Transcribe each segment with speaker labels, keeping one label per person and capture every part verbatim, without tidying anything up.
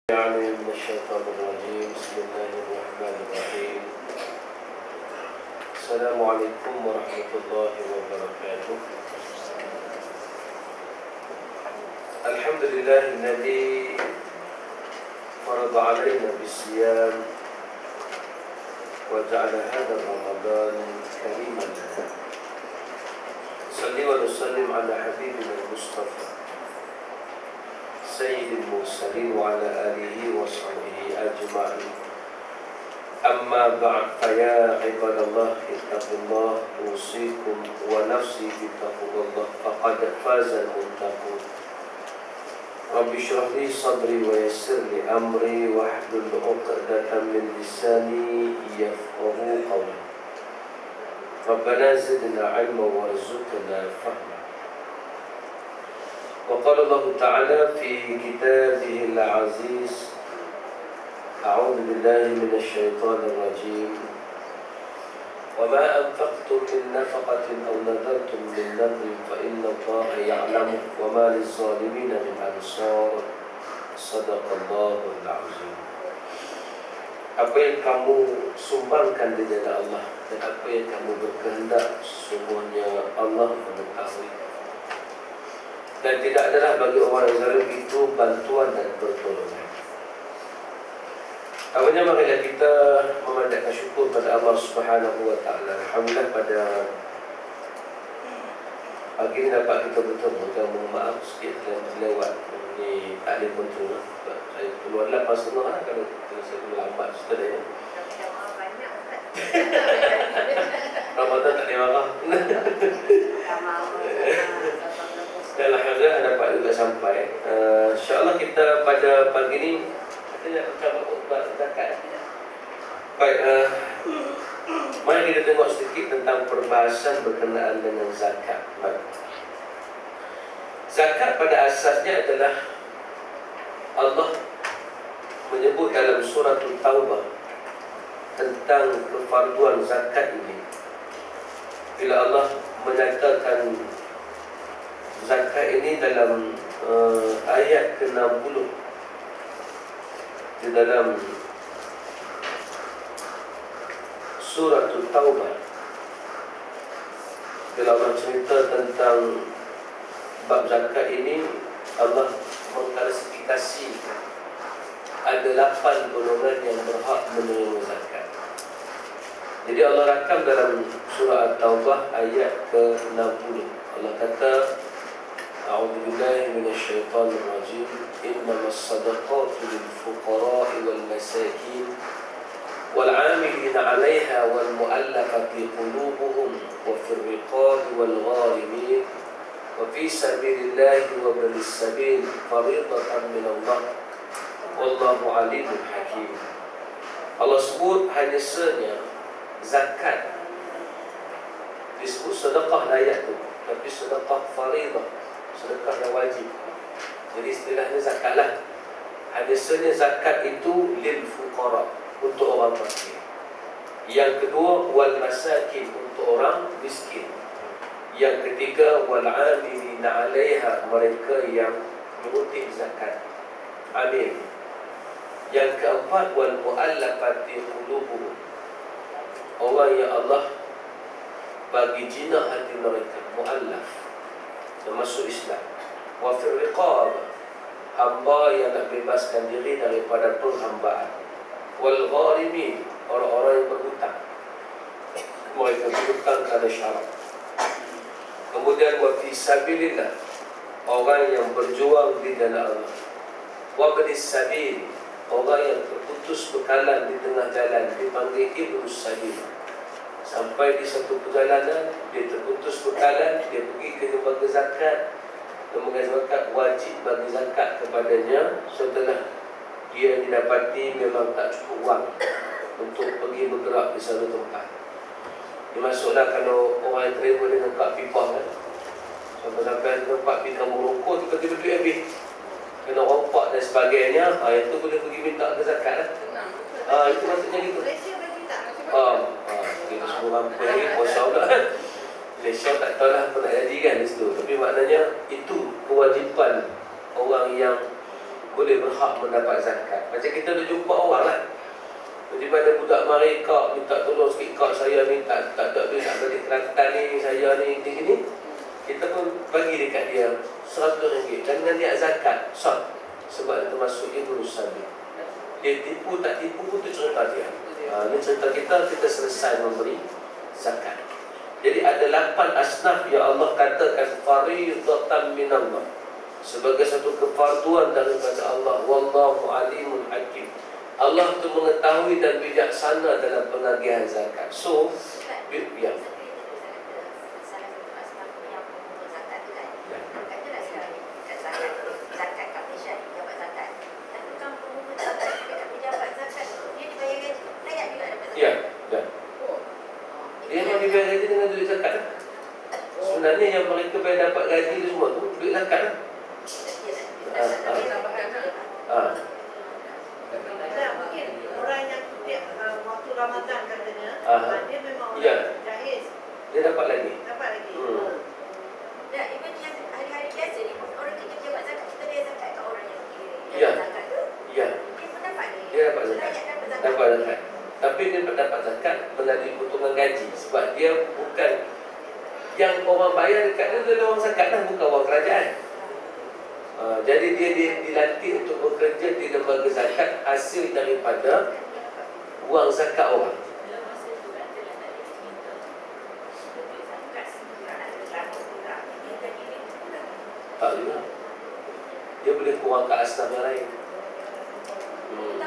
Speaker 1: يعني من الشيطان الرجيم. بسم الله الرحمن الرحيم. السلام عليكم ورحمة الله وبركاته. الحمد لله الذي فرض علينا بالصيام وجعل هذا رمضان كريما لنا. صلي ونسلم على حبيبنا المصطفى سيد المرسلين وعلى آله وصحبه أجمعين. أما بعد، فيا عباد الله اتقوا الله، أوصيكم ونفسي بتقوى الله، فقد فاز المتقون. رب اشرح لي صدري ويسر لي أمري واحلل عقدة من لساني يفقهوا قولي. ربنا زدنا علما وارزقنا فهما. وقال الله تعالى في كتابه العزيز: أعوذ بالله من الشيطان الرجيم، وما أنفقتم من نفقة أو نذرتم من نذر فإن الله يعلمه وما للظالمين من أنصار. صدق الله العظيم. Apa yang kamu sumbangkan di jalan Allah dan apa yang kamu berkehendak, semuanya Allah mengetahui. Dan tidak adalah bagi orang yang zalim itu bantuan dan pertolongan. Awalnya marilah kita memandangkan syukur pada Allah Subhanahu Wa Taala. Alhamdulillah pada pagi ini dapat kita bertemu. Dan mohon maaf sikit dan terlewat ini taklim betul. Saya keluar lapan setengah kalau saya lambat setelah ini. Ramadan tak boleh marah. Dan alhamdulillah dapat juga sampai. uh, InsyaAllah kita pada pagi ini kita nak mencabar khutbah zakat. Baik, uh, mari kita tengok sedikit tentang perbahasan berkenaan dengan zakat. Baik. Zakat pada asasnya adalah Allah menyebut dalam surah Taubah tentang kefarduan zakat ini. Bila Allah menyatakan zakat ini dalam uh, ayat ke enam puluh di dalam surah Taubah, bila Allah cerita tentang bab zakat ini, Allah mengklasifikasi ada lapan golongan yang berhak menerima zakat. Jadi Allah rakam dalam surah Taubah ayat ke enam puluh. Allah kata: أعوذ بالله من الشيطان الرجيم إنما الصدقات للفقراء والمساكين والعاملين عليها والمؤلفة قلوبهم وفي الرقاب والغارمين وفي سبيل الله وابن السبيل فريضة من الله والله عليم حكيم. Allah sebut hanya senya zakat, disebut sedekah layak tu, tapi sedekah faridah, sedekah yang wajib. Jadi istilahnya zakat lah. Hadisnya zakat itu lil fuqara, untuk orang fakir. Yang kedua wal masakin, untuk orang miskin. Yang ketiga wal amilina 'alaiha, mereka yang mengutip zakat, amil. Yang keempat wal muallafati qulubuhum, orang yang Allah bagi jinah hati mereka, muallaf, termasuk Islam. Wa fil riqab, hamba yang nak bebaskan diri daripada penghambaan. Wal gharimin, orang-orang yang berhutang, mereka berhutang kerana syarak. Kemudian wa fi sabilillah, orang yang berjuang di jalan Allah. Wa bnis sabil, orang yang terputus bekalan di tengah jalan, dipanggil ibnus sabil. Sampai di satu perjalanan, dia terputus bekalan, dia pergi ke lembaga zakat. Lembaga zakat wajib bagi zakat kepadanya setelah dia didapati memang tak cukup wang untuk pergi bergerak di satu tempat. Dia masuklah, kalau orang yang travel dengan kak pipa kan, sampai-sampai tempat pergi kamu rokok, tiba-tiba duit habis, kena rompak dan sebagainya. Ha, yang tu boleh pergi minta ke zakat lah. Ha, itu maksudnya gitu. Ha, ha, kita semua hampir lagi puasa pula kan. Malaysia tak tahu lah apa nak jadi kan di situ. Tapi maknanya itu kewajipan orang yang boleh berhak mendapat zakat. Macam kita dah jumpa orang lah, daripada budak mereka minta tolong sikit, kak saya ni tak tak ada duit nak balik Kelantan ni, saya ni ni ni, kita pun bagi dekat dia seratus ringgit dan dengan dia zakat sah, sebab itu termasuk Ibnu Sabil. Dia tipu tak tipu pun tu cerita dia. Ha, ini cerita kita, kita selesai memberi zakat. Jadi ada lapan asnaf yang Allah katakan fariidatan minallah, sebagai satu kefarduan daripada Allah. Wallahu alimun hakim. Allah itu mengetahui dan bijaksana dalam penagihan zakat. So, ya. Ya, ya. Dia yang dibayar gaji dengan duit zakat. Sebenarnya yang mereka bayar dapat gaji itu semua tu duit zakat. Ah, ah.
Speaker 2: Tak, mungkin orang yang tiap uh, waktu Ramadan katanya, uh, dia memang orang
Speaker 1: ya.
Speaker 2: jahil.
Speaker 1: Dia dapat lagi.
Speaker 2: Dapat lagi.
Speaker 1: Hmm.
Speaker 3: Dan even yang hari-hari biasa ni pun orang kerja pejabat zakat, kita bayar zakat kat orang yang kira
Speaker 1: Ya.
Speaker 3: zakat tu.
Speaker 1: Ya.
Speaker 3: Dia pun dapat ni.
Speaker 1: Dia dapat zakat.
Speaker 3: Rakyat dapat zakat.
Speaker 1: Dapat zakat. Tapi dia dapat zakat melalui potongan gaji, sebab dia bukan yang orang bayar dekat dia adalah orang zakat dah, bukan orang kerajaan. Uh, jadi dia, dia dilantik untuk bekerja di lembaga zakat hasil daripada wang zakat orang. Tak juga. Dia boleh kurang ke asnaf yang lain. Hmm.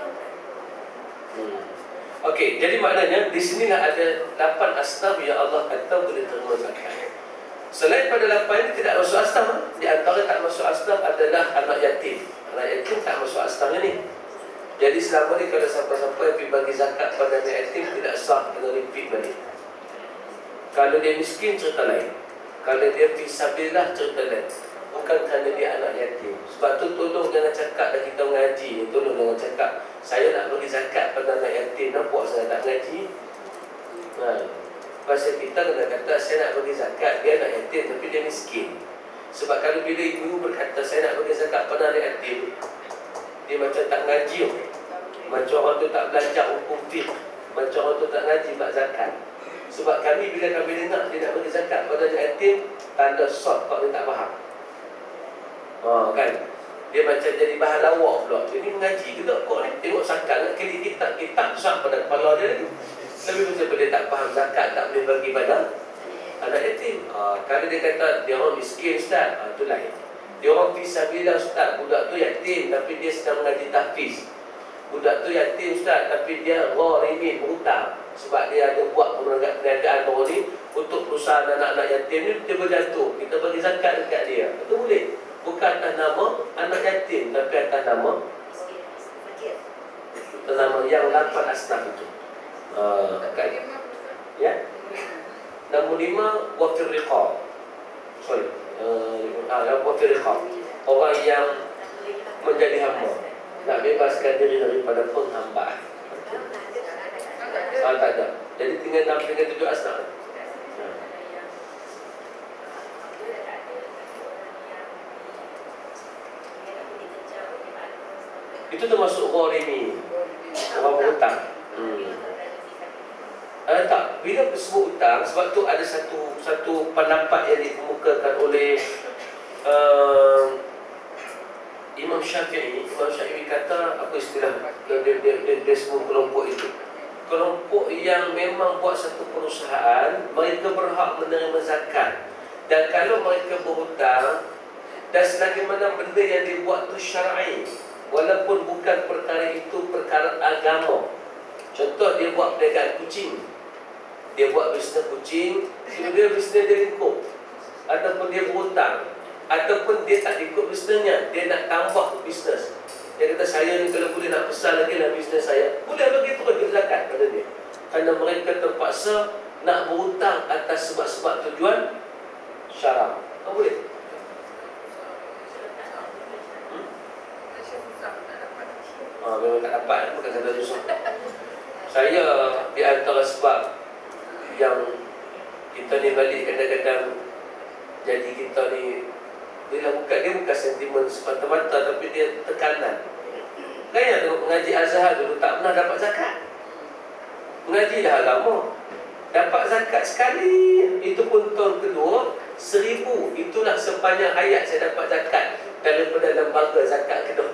Speaker 1: Hmm. Okey, jadi maknanya di sinilah ada lapan asnaf yang Allah kata boleh terima zakat. Selain pada lapan ini tidak masuk asnaf. Di antara tak masuk asnaf adalah anak yatim. Anak yatim tak masuk asnaf ni. Jadi selama ni kalau siapa-siapa yang pergi bagi zakat pada anak yatim tidak sah, kena repeat balik. Kalau dia miskin cerita lain. Kalau dia fisabilillah cerita lain. Bukan kerana dia anak yatim. Sebab tu tolong jangan cakap dah kita mengaji, tolong jangan cakap saya nak bagi zakat pada anak yatim, nampak saya tak mengaji. Ha. Pasal kita kena kata saya nak bagi zakat, dia anak yatim tapi dia miskin. Sebab kalau bila ibu berkata saya nak bagi zakat pada anak yatim, dia macam tak ngaji. Macam orang tu tak belajar hukum fiqh, macam orang tu tak ngaji bab zakat. Sebab kami bila kami dengar dia nak bagi zakat pada anak yatim, tanda sot kalau dia tak faham. Ha, kan? Dia macam jadi bahan lawak pula. Jadi mengaji juga kok ni, tengok zakat nak kali kitab-kitab sah pada kepala dia ni. Tapi macam dia tak faham zakat, tak boleh bagi pada anak yatim. Ha, kalau dia kata dia orang miskin ustaz, ha, tu lain. Dia orang fisabilillah ustaz, budak tu yatim tapi dia sedang mengaji tahfiz. Budak tu yatim ustaz tapi dia gharimin, berhutang. Sebab dia ada buat perniagaan baru ni untuk perusahaan anak-anak yatim ni, dia berjatuh. Kita bagi zakat dekat dia. Itu boleh. Bukan atas nama anak yatim, tapi atas nama atas nama yang lapan asnaf itu. Uh, kan? Ya. Nombor lima, wafir riqab. Sorry. Uh, ah, wafir riqab. Orang yang menjadi hamba, nak bebaskan diri daripada penghambaan. Ah, tak ada. Jadi tinggal enam tinggal tujuh asnaf. Itu termasuk gharimi, orang berhutang. Hmm. Eh, tak, bila sebut hutang, sebab tu ada satu satu pendapat yang dikemukakan oleh uh, Imam Syafi'i. Imam Syafi'i kata, apa istilah dia, dia, dia, dia, dia semua kelompok itu, kelompok yang memang buat satu perusahaan, mereka berhak menerima zakat. Dan kalau mereka berhutang, dan selagi mana benda yang dibuat itu syar'i, walaupun bukan perkara itu perkara agama. Contoh, dia buat perniagaan kucing, dia buat bisnes kucing, dia bisnes dia ikut, ataupun dia berhutang, ataupun dia tak ikut bisnesnya, dia nak tambah bisnes. Dia kata saya ni kalau boleh nak besar lagi lah bisnes saya, boleh bagi tu bagi zakat pada dia. Kerana mereka terpaksa nak berhutang atas sebab-sebab tujuan syarak. Tak boleh. Ha, memang tak dapat, bukan kata susah. Saya di antara sebab yang kita ni balik kadang-kadang jadi kita ni Dia lah bukan, dia bukan sentimen semata-mata, tapi dia tekanan. Kan yang tengok mengaji Azhar dulu tak pernah dapat zakat. Mengaji dah lama, dapat zakat sekali. Itu pun tahun kedua, seribu. Itulah sepanjang hayat saya dapat zakat daripada lembaga zakat Kedah.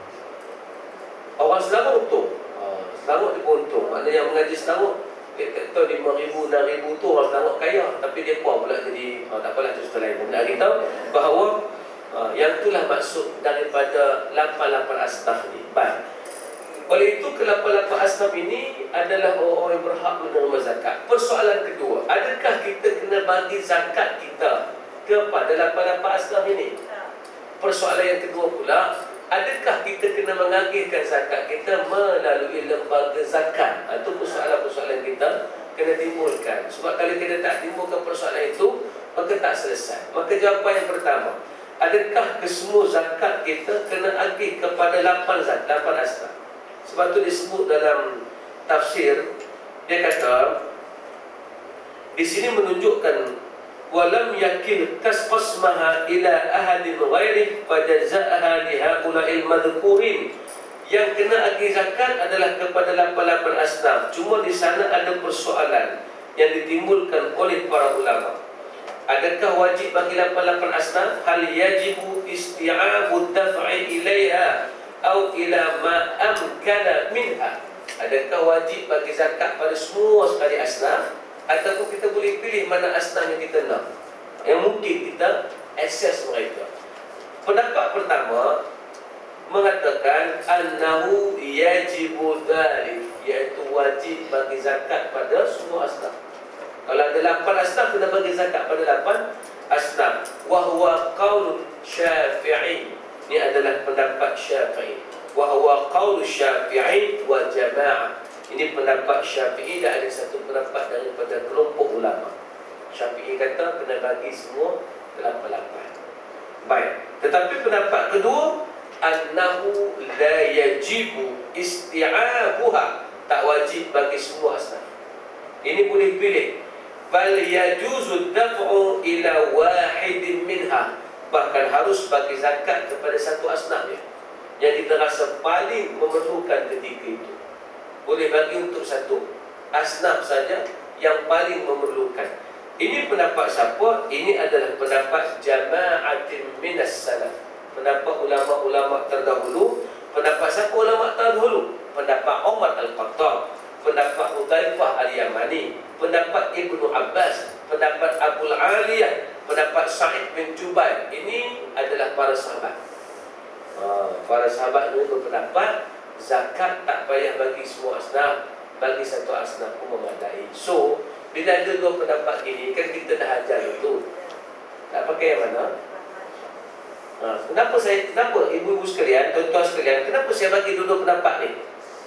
Speaker 1: Orang Selangor untung. Selangor dia pun untung. Maknanya yang mengaji Selangor, dia kata lima ribu, enam ribu tu orang Selangor kaya. Tapi dia puan pula jadi, oh, tak apalah, cerita lain. Nak beritahu bahawa uh, yang itulah maksud daripada lapan lapan asnaf ni. Baik. Oleh itu, ke lapan lapan asnaf ini adalah orang-orang yang berhak menerima zakat. Persoalan kedua, adakah kita kena bagi zakat kita kepada lapan lapan asnaf ini? Persoalan yang kedua pula, adakah kita kena mengagihkan zakat kita melalui lembaga zakat? Itu persoalan-persoalan kita kena timbulkan. Sebab kalau kita tak timbulkan persoalan itu, maka tak selesai. Maka jawapan yang pertama, adakah kesemua zakat kita kena agih kepada lapan zakat, lapan asnaf? Sebab itu disebut dalam tafsir, dia kata di sini menunjukkan walam yakil kasqasmaha ila ahadin ghairih fajaza'aha lihaula'il madhkurin. Yang kena agih zakat adalah kepada lapan lapan asnaf. Cuma di sana ada persoalan yang ditimbulkan oleh para ulama. Adakah wajib bagi lapan lapan asnaf? Hal yajibu isti'abu daf'i ilaiha atau ila ma amkana minha. Adakah wajib bagi zakat pada semua sekali asnaf, ataupun kita boleh pilih mana asnaf yang kita nak, yang mungkin kita akses mereka? Pendapat pertama mengatakan annahu yajibu dzalik, iaitu wajib bagi zakat pada semua asnaf. Kalau ada lapan asnaf, kena bagi zakat pada lapan asnaf. Wa huwa qaul Syafi'i. Ini adalah pendapat Syafi'i. Wa huwa qaul Syafi'i wa jamaah. Ini pendapat Syafi'i dan ada satu pendapat daripada kelompok ulama. Syafi'i kata kena bagi semua lapan-lapan. Baik. Tetapi pendapat kedua, annahu la yajibu isti'abuha, tak wajib bagi semua asnaf. Ini boleh pilih. Bal yajuzu daf'u ila wahidin minha, bahkan harus bagi zakat kepada satu asnaf ya, yang kita rasa paling memerlukan ketika itu. Boleh bagi untuk satu asnaf saja yang paling memerlukan. Ini pendapat siapa? Ini adalah pendapat jama'atin minas salaf, pendapat ulama-ulama terdahulu. Pendapat siapa ulama terdahulu? Pendapat Umar Al-Khattab, pendapat Hudzaifah Al-Yamani, pendapat Ibnu Abbas, pendapat Abu Aliyah, pendapat Sa'id bin Jubair. Ini adalah para sahabat. ha, Para sahabat ini berpendapat zakat tak payah bagi semua asnaf, bagi satu asnaf pun memadai. So, bila ada dua pendapat ini, kan kita dah ajar itu, tak pakai yang mana? Ha, kenapa saya, kenapa ibu-ibu sekalian, tuan-tuan sekalian, kenapa saya bagi dua-dua pendapat ni?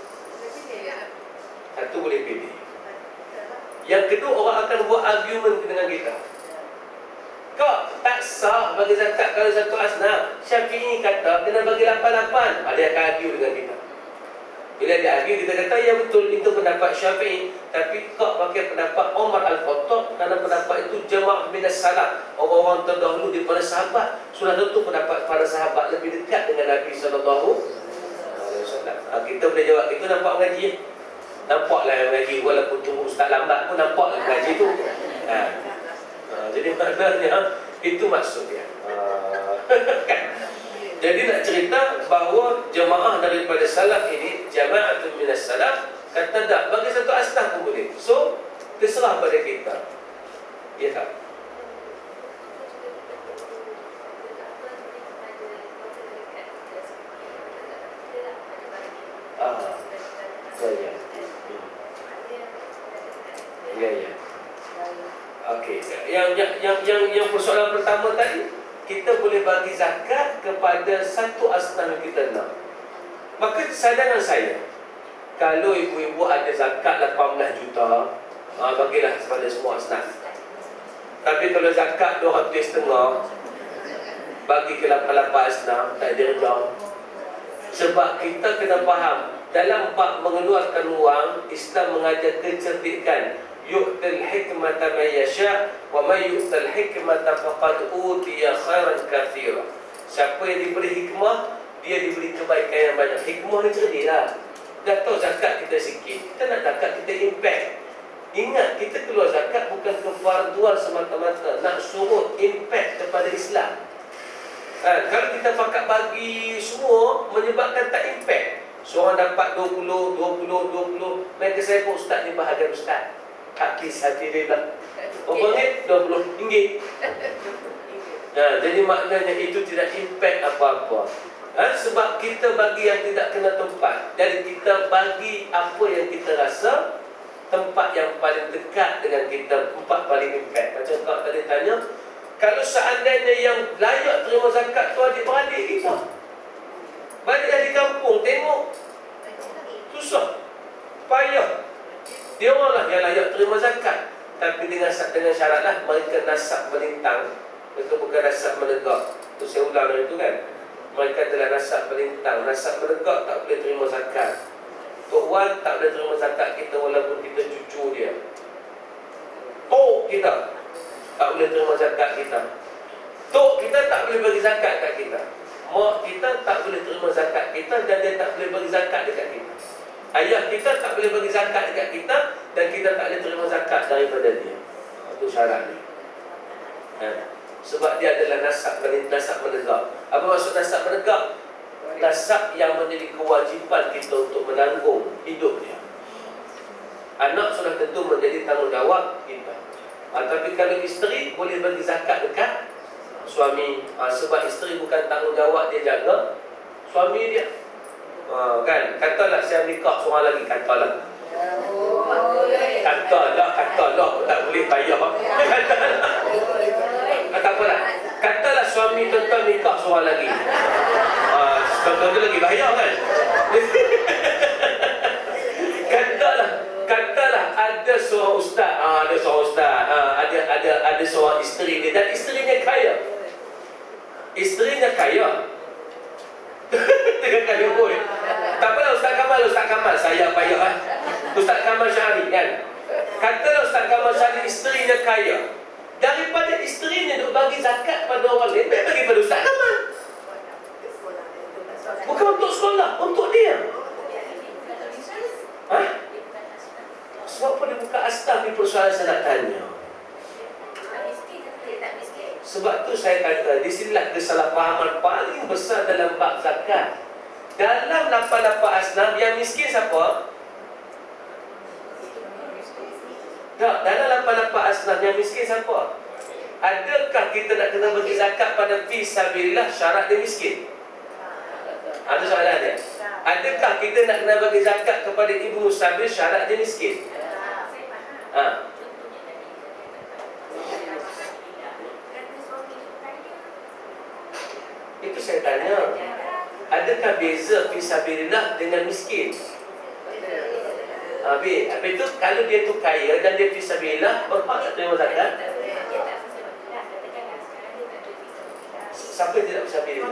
Speaker 1: Satu boleh pilih. Yang kedua, orang akan buat argument dengan kita. Kau tak sah bagi zakat kalau satu asnaf. Syafi'i kata kena bagi lapan-lapan. Dia akan argue dengan kita. Bila dia argue, kita kata ya betul, itu pendapat Syafi'i, tapi kau pakai pendapat Umar Al-Khattab, kerana pendapat itu jamaah minas salaf, orang-orang terdahulu daripada sahabat. Sudah tentu pendapat para sahabat lebih dekat dengan Nabi sallallahu alaihi wasallam. Kita boleh jawab, itu nampak mengaji. Nampaklah yang mengaji, walaupun tunggu ustaz lambat pun nampaklah mengaji tu. Ha. Ha, jadi maknanya itu maksudnya. Ha. Kan? Jadi nak cerita bahawa jemaah daripada salaf ini, jama'atun minas salaf, kata tak, bagi satu asnaf pun boleh. So, terserah pada kita. Ya tak? Ah, ya, ya. Ya, ya. Okey. Yang yang yang yang yang persoalan pertama tadi, kita boleh bagi zakat kepada satu asnaf yang kita nak. Maka cadangan saya, kalau ibu-ibu ada zakat lapan belas juta, ha, bagilah kepada semua asnaf. Tapi kalau zakat dua ratus setengah, bagi ke lapan lapan asnaf, tak ada reda. Sebab kita kena faham, dalam bab mengeluarkan wang, Islam mengajar kecerdikan. yu'til hikmata man yasha wa man yu'tal hikmata faqad utiya khairan katsira. Siapa yang diberi hikmah, dia diberi kebaikan yang banyak. Hikmah ni cerdik lah. Dah tahu zakat kita sikit, kita nak zakat kita impact. Ingat, kita keluar zakat bukan kefarduan semata-mata, nak suruh impact kepada Islam. Ha, kalau kita pakat bagi semua, menyebabkan tak impact. Seorang dapat dua puluh, dua puluh, dua puluh. Mereka saya pun ustaz ni bahagian ustaz. Hati hati dia bilang, berapa ringgit? dua puluh ringgit. Ha, jadi maknanya itu tidak impact apa-apa. Ha, sebab kita bagi yang tidak kena tempat. Jadi kita bagi apa yang kita rasa tempat yang paling dekat dengan kita, tempat paling impact. Macam kau tadi tanya, kalau seandainya yang layak terima zakat tu adik-beradik kita, balik dari kampung tengok susah, payah. Dia orang lah yang layak terima zakat, tapi dengan dengan syaratlah mereka nasab melintang. Mereka bukan nasab menegak. Itu saya ulang dari itu kan. Mereka telah nasab melintang. Nasab menegak tak boleh terima zakat. Tok Wan tak boleh terima zakat kita walaupun kita cucu dia. Tok kita tak boleh terima zakat kita. Tok kita tak boleh bagi zakat kat kita. Mak kita tak boleh terima zakat kita dan dia tak boleh bagi zakat dekat kita. Ayah kita tak boleh bagi zakat dekat kita dan kita tak boleh terima zakat daripada dia. Itu syarat ni. Ha. Sebab dia adalah nasab nasab menegak. Apa maksud nasab menegak? Nasab yang menjadi kewajipan kita untuk menanggung hidup dia. Anak sudah tentu menjadi tanggungjawab kita. Ha, tapi kalau isteri boleh bagi zakat dekat suami, ha, sebab isteri bukan tanggungjawab dia jaga suami dia. Ha, kan? Katalah saya nikah seorang lagi, katalah. Katalah, katalah tak boleh bayar. Katalah. Tak apalah. Katalah suami tuan-tuan nikah seorang lagi. Ha, tuan-tuan tu lagi bahaya kan? Katalah, katalah ada seorang ustaz, ha, ada seorang ustaz, ha, ada ada ada seorang isteri dia dan isterinya kaya. Isterinya kaya. Tengah kaya pun. Tak apalah Ustaz Kamal, Ustaz Kamal saya payah kan. Ustaz Kamal Syahri kan. Katalah Ustaz Kamal Syahri isterinya kaya. Daripada isterinya duk bagi zakat pada orang lain, baik bagi pada Ustaz Kamal. Bukan untuk sekolah, untuk dia. Ha? Sebab apa dia buka astaf ni persoalan saya nak tanya. Sebab tu saya kata, di sinilah kesalahpahaman paling besar dalam bab zakat. Dalam lapan-lapan asnaf, yang miskin siapa? Tak, dalam lapan-lapan asnaf, yang miskin siapa? Adakah kita nak kena bagi zakat pada fi sabilillah syarat dia miskin? Ada soalan dia? Adakah kita nak kena bagi zakat kepada ibu musabil syarat dia miskin? Ha. Itu saya tanya, adakah beza fisabilillah dengan miskin? Habis, habis itu kalau dia tu kaya dan dia fisabilillah, berhak tak terima zakat? Siapa yang tidak fisabilillah?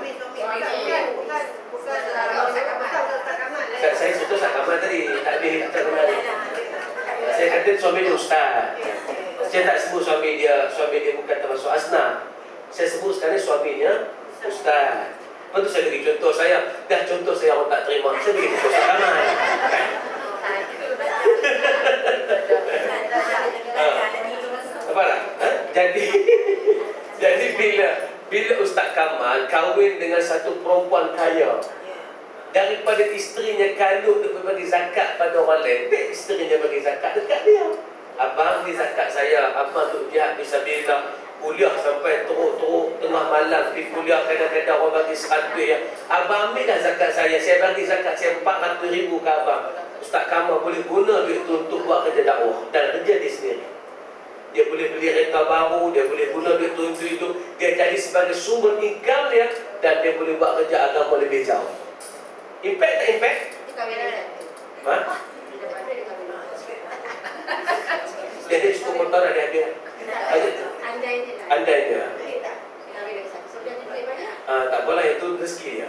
Speaker 1: Saya sebut Ustaz Kamal tadi, tak ada Ustaz Kamal. Saya kata suami dia ustaz. Saya tak sebut suami dia, suami dia bukan termasuk asnaf. Saya sebut sekarang suaminya ustaz. Lepas tu saya bagi contoh saya. Dah contoh saya orang tak terima, saya bagi contoh Ustaz Kamal. Apa tak? Ha? Jadi Jadi bila Bila Ustaz Kamal kahwin dengan satu perempuan kaya, daripada isterinya kalut untuk bagi zakat pada orang lain, baik isterinya bagi zakat dekat dia. Abang ni zakat saya, abang tu jihad fisabilillah, kuliah sampai teruk-teruk tengah malam pergi kuliah, kadang-kadang orang bagi seratus ya. Abang ambil dah zakat saya, saya bagi zakat saya empat ratus ribu ke abang. Ustaz Kamal boleh guna duit tu untuk buat kerja dakwah dan kerja dia sendiri. Dia boleh beli kereta baru, dia boleh guna duit tu untuk itu, dia jadi sebagai sumber income dia, dan dia boleh buat kerja agama lebih jauh. Impact tak impact? Ha? Dia ada cukup motor ada dia. Andainya. Ah, tak apalah, itu rezeki dia.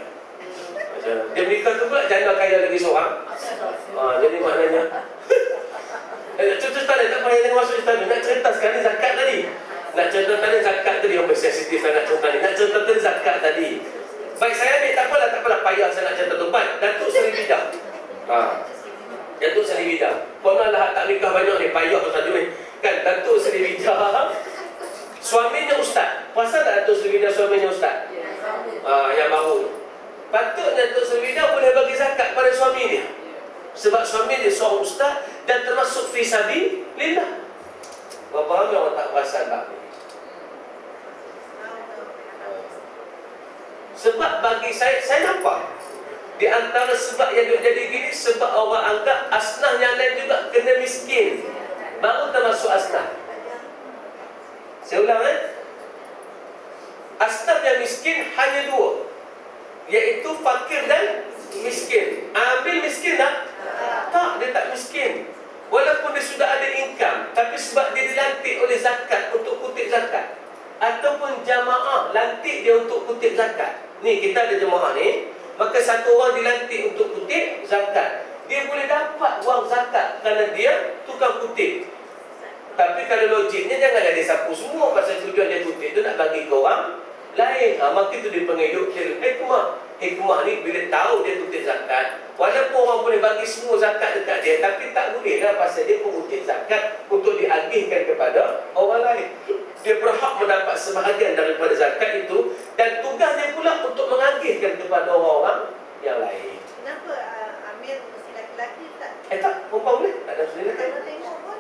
Speaker 1: Dia menikah tu pula janda kaya lagi seorang. Ah, jadi maknanya nak cerita tadi, tak payah jangan masuk cerita ni. Nak cerita sekali zakat tadi. Nak cerita tadi zakat tadi, yang sensitif saya nak cerita ni. Nak cerita tadi zakat tadi. Baik, saya ambil, tak apalah, tak apalah, payah saya nak cerita tu. Baik, Datuk Seri Bidah. Ha. Datuk Seri Bidah. Puan lah tak nikah banyak ni, payah tu satu ni. Kan, Datuk Seri Bidah. Suaminya ustaz. Pasal tak Datuk Seri Bidah suaminya ustaz? Ha, yang baru. Patutnya Datuk Seri Bidah boleh bagi zakat pada suami dia. Sebab suami dia seorang ustaz dan termasuk fi sabilillah. Berapa ramai orang tak perasan tak? Sebab bagi saya, saya nampak di antara sebab yang jadi gini, sebab orang anggap asnaf yang lain juga kena miskin, baru termasuk asnaf. Saya ulang eh, asnaf yang miskin hanya dua, iaitu fakir dan miskin. Ambil miskin tak? Tak, dia tak miskin. Walaupun dia sudah ada income, tapi sebab dia dilantik oleh zakat untuk kutip zakat, ataupun jamaah lantik dia untuk kutip zakat. Ni kita ada jemaah ni, maka satu orang dilantik untuk kutip zakat, dia boleh dapat wang zakat kerana dia tukang kutip. Tapi kalau logiknya jangan jadi sapu semua, pasal tujuan dia kutip tu nak bagi ke orang lain. Ha, maka itu dipengaruhi hikmah. Hikmah ni bila tahu dia kutip zakat, walaupun orang boleh bagi semua zakat dekat dia, tapi tak boleh lah, pasal dia pengutip zakat untuk diagihkan kepada orang lain. Dia berhak mendapat sebahagian daripada zakat itu, dan tugasnya pula untuk mengagihkan kepada orang-orang yang lain.
Speaker 2: Kenapa uh, Amir mesti laki-laki tak?
Speaker 1: Eh tak, perempuan boleh? Tak ada sendiri kan?
Speaker 2: Kalau tengok pun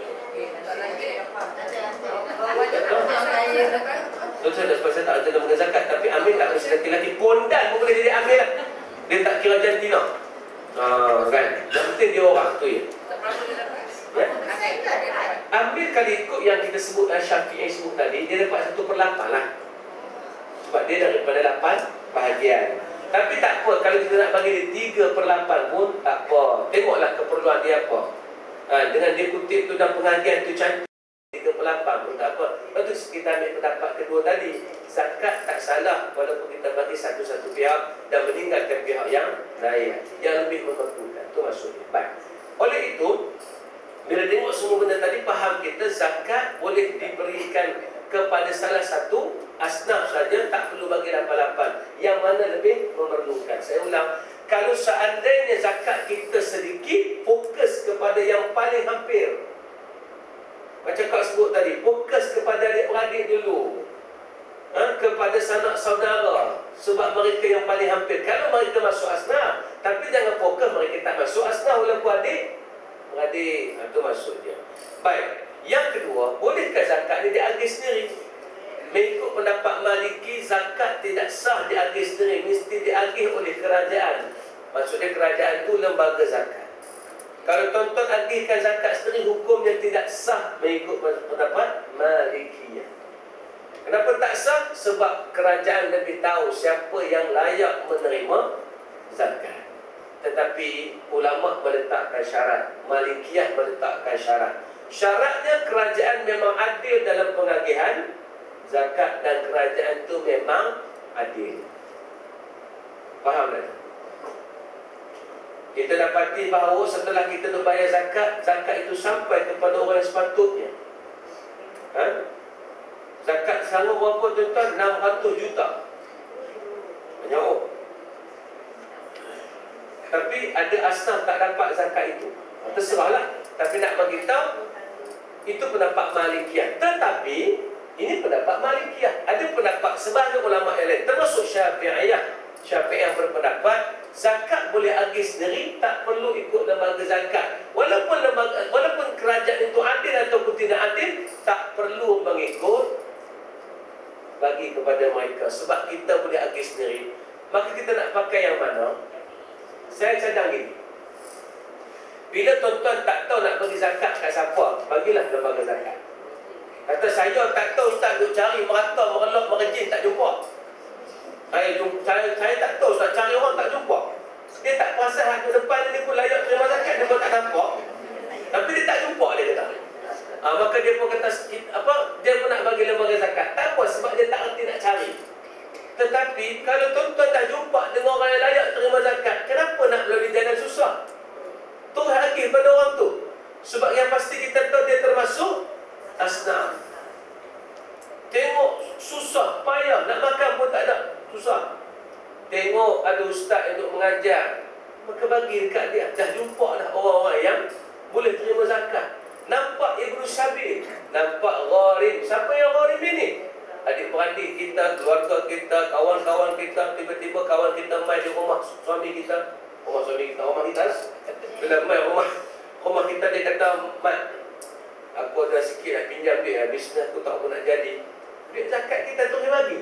Speaker 1: So, saya dah sebab saya tak ada dalam zakat, tapi Amir tak mesti laki-laki. Pondan pun boleh jadi Amir lah. Dia tak kira jantina. Ah, kan? Yang penting dia orang tu ya. Ya? Ambil kali ikut yang kita sebut Syafi'i sebut tadi, dia dapat satu per lapan lah. Sebab dia daripada lapan bahagian. Tapi tak apa, kalau kita nak bagi dia tiga per lapan pun tak apa. Tengoklah keperluan dia apa. Ha, dengan dia kutip tu dan pengajian tu cantik, tiga per lapan pun tak apa. Lepas tu kita ambil pendapat kedua tadi, zakat tak salah walaupun kita bagi satu-satu pihak dan meninggalkan pihak yang lain yang lebih memerlukan. Itu maksudnya. Baik. Oleh itu, bila tengok semua benda tadi, faham kita zakat boleh diberikan kepada salah satu asnaf saja, tak perlu bagi lapan-lapan. Yang mana lebih memerlukan. Saya ulang, kalau seandainya zakat kita sedikit, fokus kepada yang paling hampir. Macam kau sebut tadi, fokus kepada adik-beradik dulu, ha? Kepada sanak saudara, sebab mereka yang paling hampir. Kalau mereka masuk asnaf, tapi jangan fokus mereka tak masuk asnaf walaupun adik beradik, itu maksudnya. Baik, yang kedua, bolehkah zakat ni diagih sendiri? Mengikut pendapat Maliki, zakat tidak sah diagih sendiri, mesti diagih oleh kerajaan. Maksudnya kerajaan itu lembaga zakat. Kalau tuan-tuan agihkan zakat sendiri, hukumnya tidak sah mengikut pendapat Malikiyah. Kenapa tak sah? Sebab kerajaan lebih tahu siapa yang layak menerima zakat. Tetapi ulama meletakkan syarat, Malikiyah meletakkan syarat. Syaratnya kerajaan memang adil dalam pengagihan zakat, dan kerajaan itu memang adil. Faham tak? Kita dapati bahawa setelah kita membayar zakat, zakat itu sampai kepada orang yang sepatutnya. Ha? Zakat sekarang berapa tuan-tuan? enam ratus juta. Banyak oh. Tapi ada asnaf tak dapat zakat itu. Terserahlah. Tapi nak bagi tahu, itu pendapat Malikiyah. Tetapi ini pendapat Malikiyah. Ada pendapat sebahagian ulama yang lain, termasuk Syafi'iyah. Syafi'iyah berpendapat zakat boleh agih sendiri, tak perlu ikut lembaga zakat. Walaupun lembaga, walaupun kerajaan itu adil ataupun tidak adil, tak perlu mengikut bagi kepada mereka. Sebab kita boleh agih sendiri. Maka kita nak pakai yang mana? Saya cadang gini. Bila tuan-tuan tak tahu nak bagi zakat kat siapa, bagilah lembaga zakat. Kata saya tak tahu Ustaz, duk cari merata, merelok, merejin, tak jumpa. Saya, saya, saya tak tahu Ustaz, cari orang tak jumpa. Dia tak perasan hak depan dia pun layak terima zakat, dia pun tak nampak. Tapi dia tak jumpa, dia kata. Ha, maka dia pun kata, apa, dia pun nak bagi lembaga zakat. Tak apa, sebab dia tak erti nak cari. Tetapi kalau tuan-tuan dah jumpa dengan orang yang layak terima zakat, kenapa nak melalui jalan susah? Terus agih pada orang tu. Sebab yang pasti kita tahu dia termasuk asnaf. Tengok susah, payah, nak makan pun tak ada, susah. Tengok ada ustaz yang duk mengajar, maka bagi dekat dia. Dah jumpa dah orang-orang yang boleh terima zakat. Nampak Ibnu Sabil, nampak gharim. Siapa yang gharim ini? Adik-beradik kita, keluarga kita, kawan-kawan kita. Tiba-tiba kawan kita main di rumah suami kita. Rumah suami kita, rumah kita. Bila main rumah rumah kita, dia kata, Mat, aku ada sikit nak pinjam dia, bisnes aku tak apa nak jadi. Duit zakat kita tu dia bagi.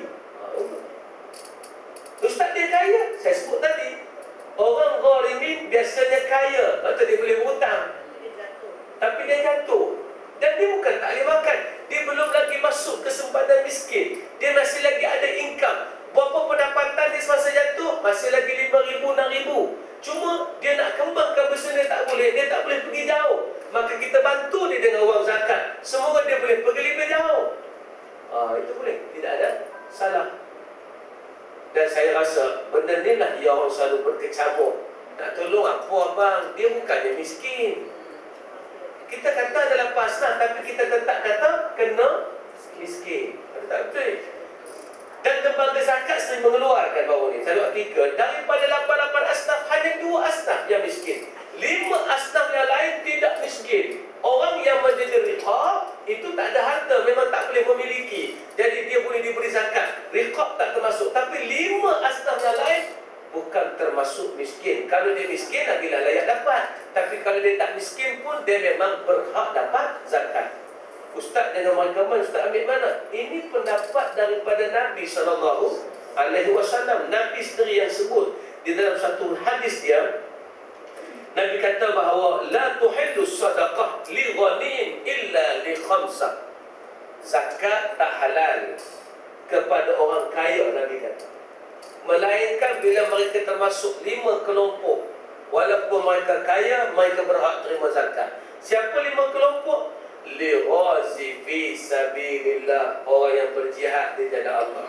Speaker 1: Ustaz dia kaya, saya sebut tadi. Orang gharimin biasanya kaya, lepas dia boleh berhutang, tapi dia jatuh. Dan dia bukan tak boleh makan, dia belum lagi masuk ke sempadan miskin. Dia masih lagi ada income. Berapa pendapatan dia semasa jatuh? Masih lagi lima ribu, enam ribu. Cuma dia nak kembangkan bisnes dia tak boleh. Dia tak boleh pergi jauh. Maka kita bantu dia dengan wang zakat. Semoga dia boleh pergi lebih jauh. Ah, itu boleh, tidak ada salah. Dan saya rasa benda ni lah yang orang selalu berkecamuk. Nak tolong apa abang? Dia bukannya miskin. Kita kata adalah pasrah, tapi kita tetap kata kena miskin. Tak betul. Dan lembaga zakat sering mengeluarkan bahawa ni, satu tiga, daripada lapan puluh lapan asnaf, hanya dua asnaf yang miskin. Lima asnaf yang lain tidak miskin. Orang yang menjadi riqab itu tak ada harta, memang tak boleh memiliki, jadi dia boleh diberi zakat. Riqab tak termasuk. Tapi lima asnaf yang lain bukan termasuk miskin. Kalau dia miskin, lagilah layak dapat. Tapi kalau dia tak miskin pun, dia memang berhak dapat zakat. Ustaz dengan mahkamah, Ustaz ambil mana? Ini pendapat daripada Nabi sallallahu alaihi wasallam. Nabi sendiri yang sebut di dalam satu hadis dia, Nabi kata bahawa la tuhillu sadaqah li ghaniyin illa li khamsah. Zakat tak halal kepada orang kaya, Nabi kata, melainkan bila mereka termasuk lima kelompok. Walaupun mereka kaya, mereka berhak terima zakat. Siapa lima kelompok? Li ghazi fi sabilillah, orang yang berjihad di jalan Allah.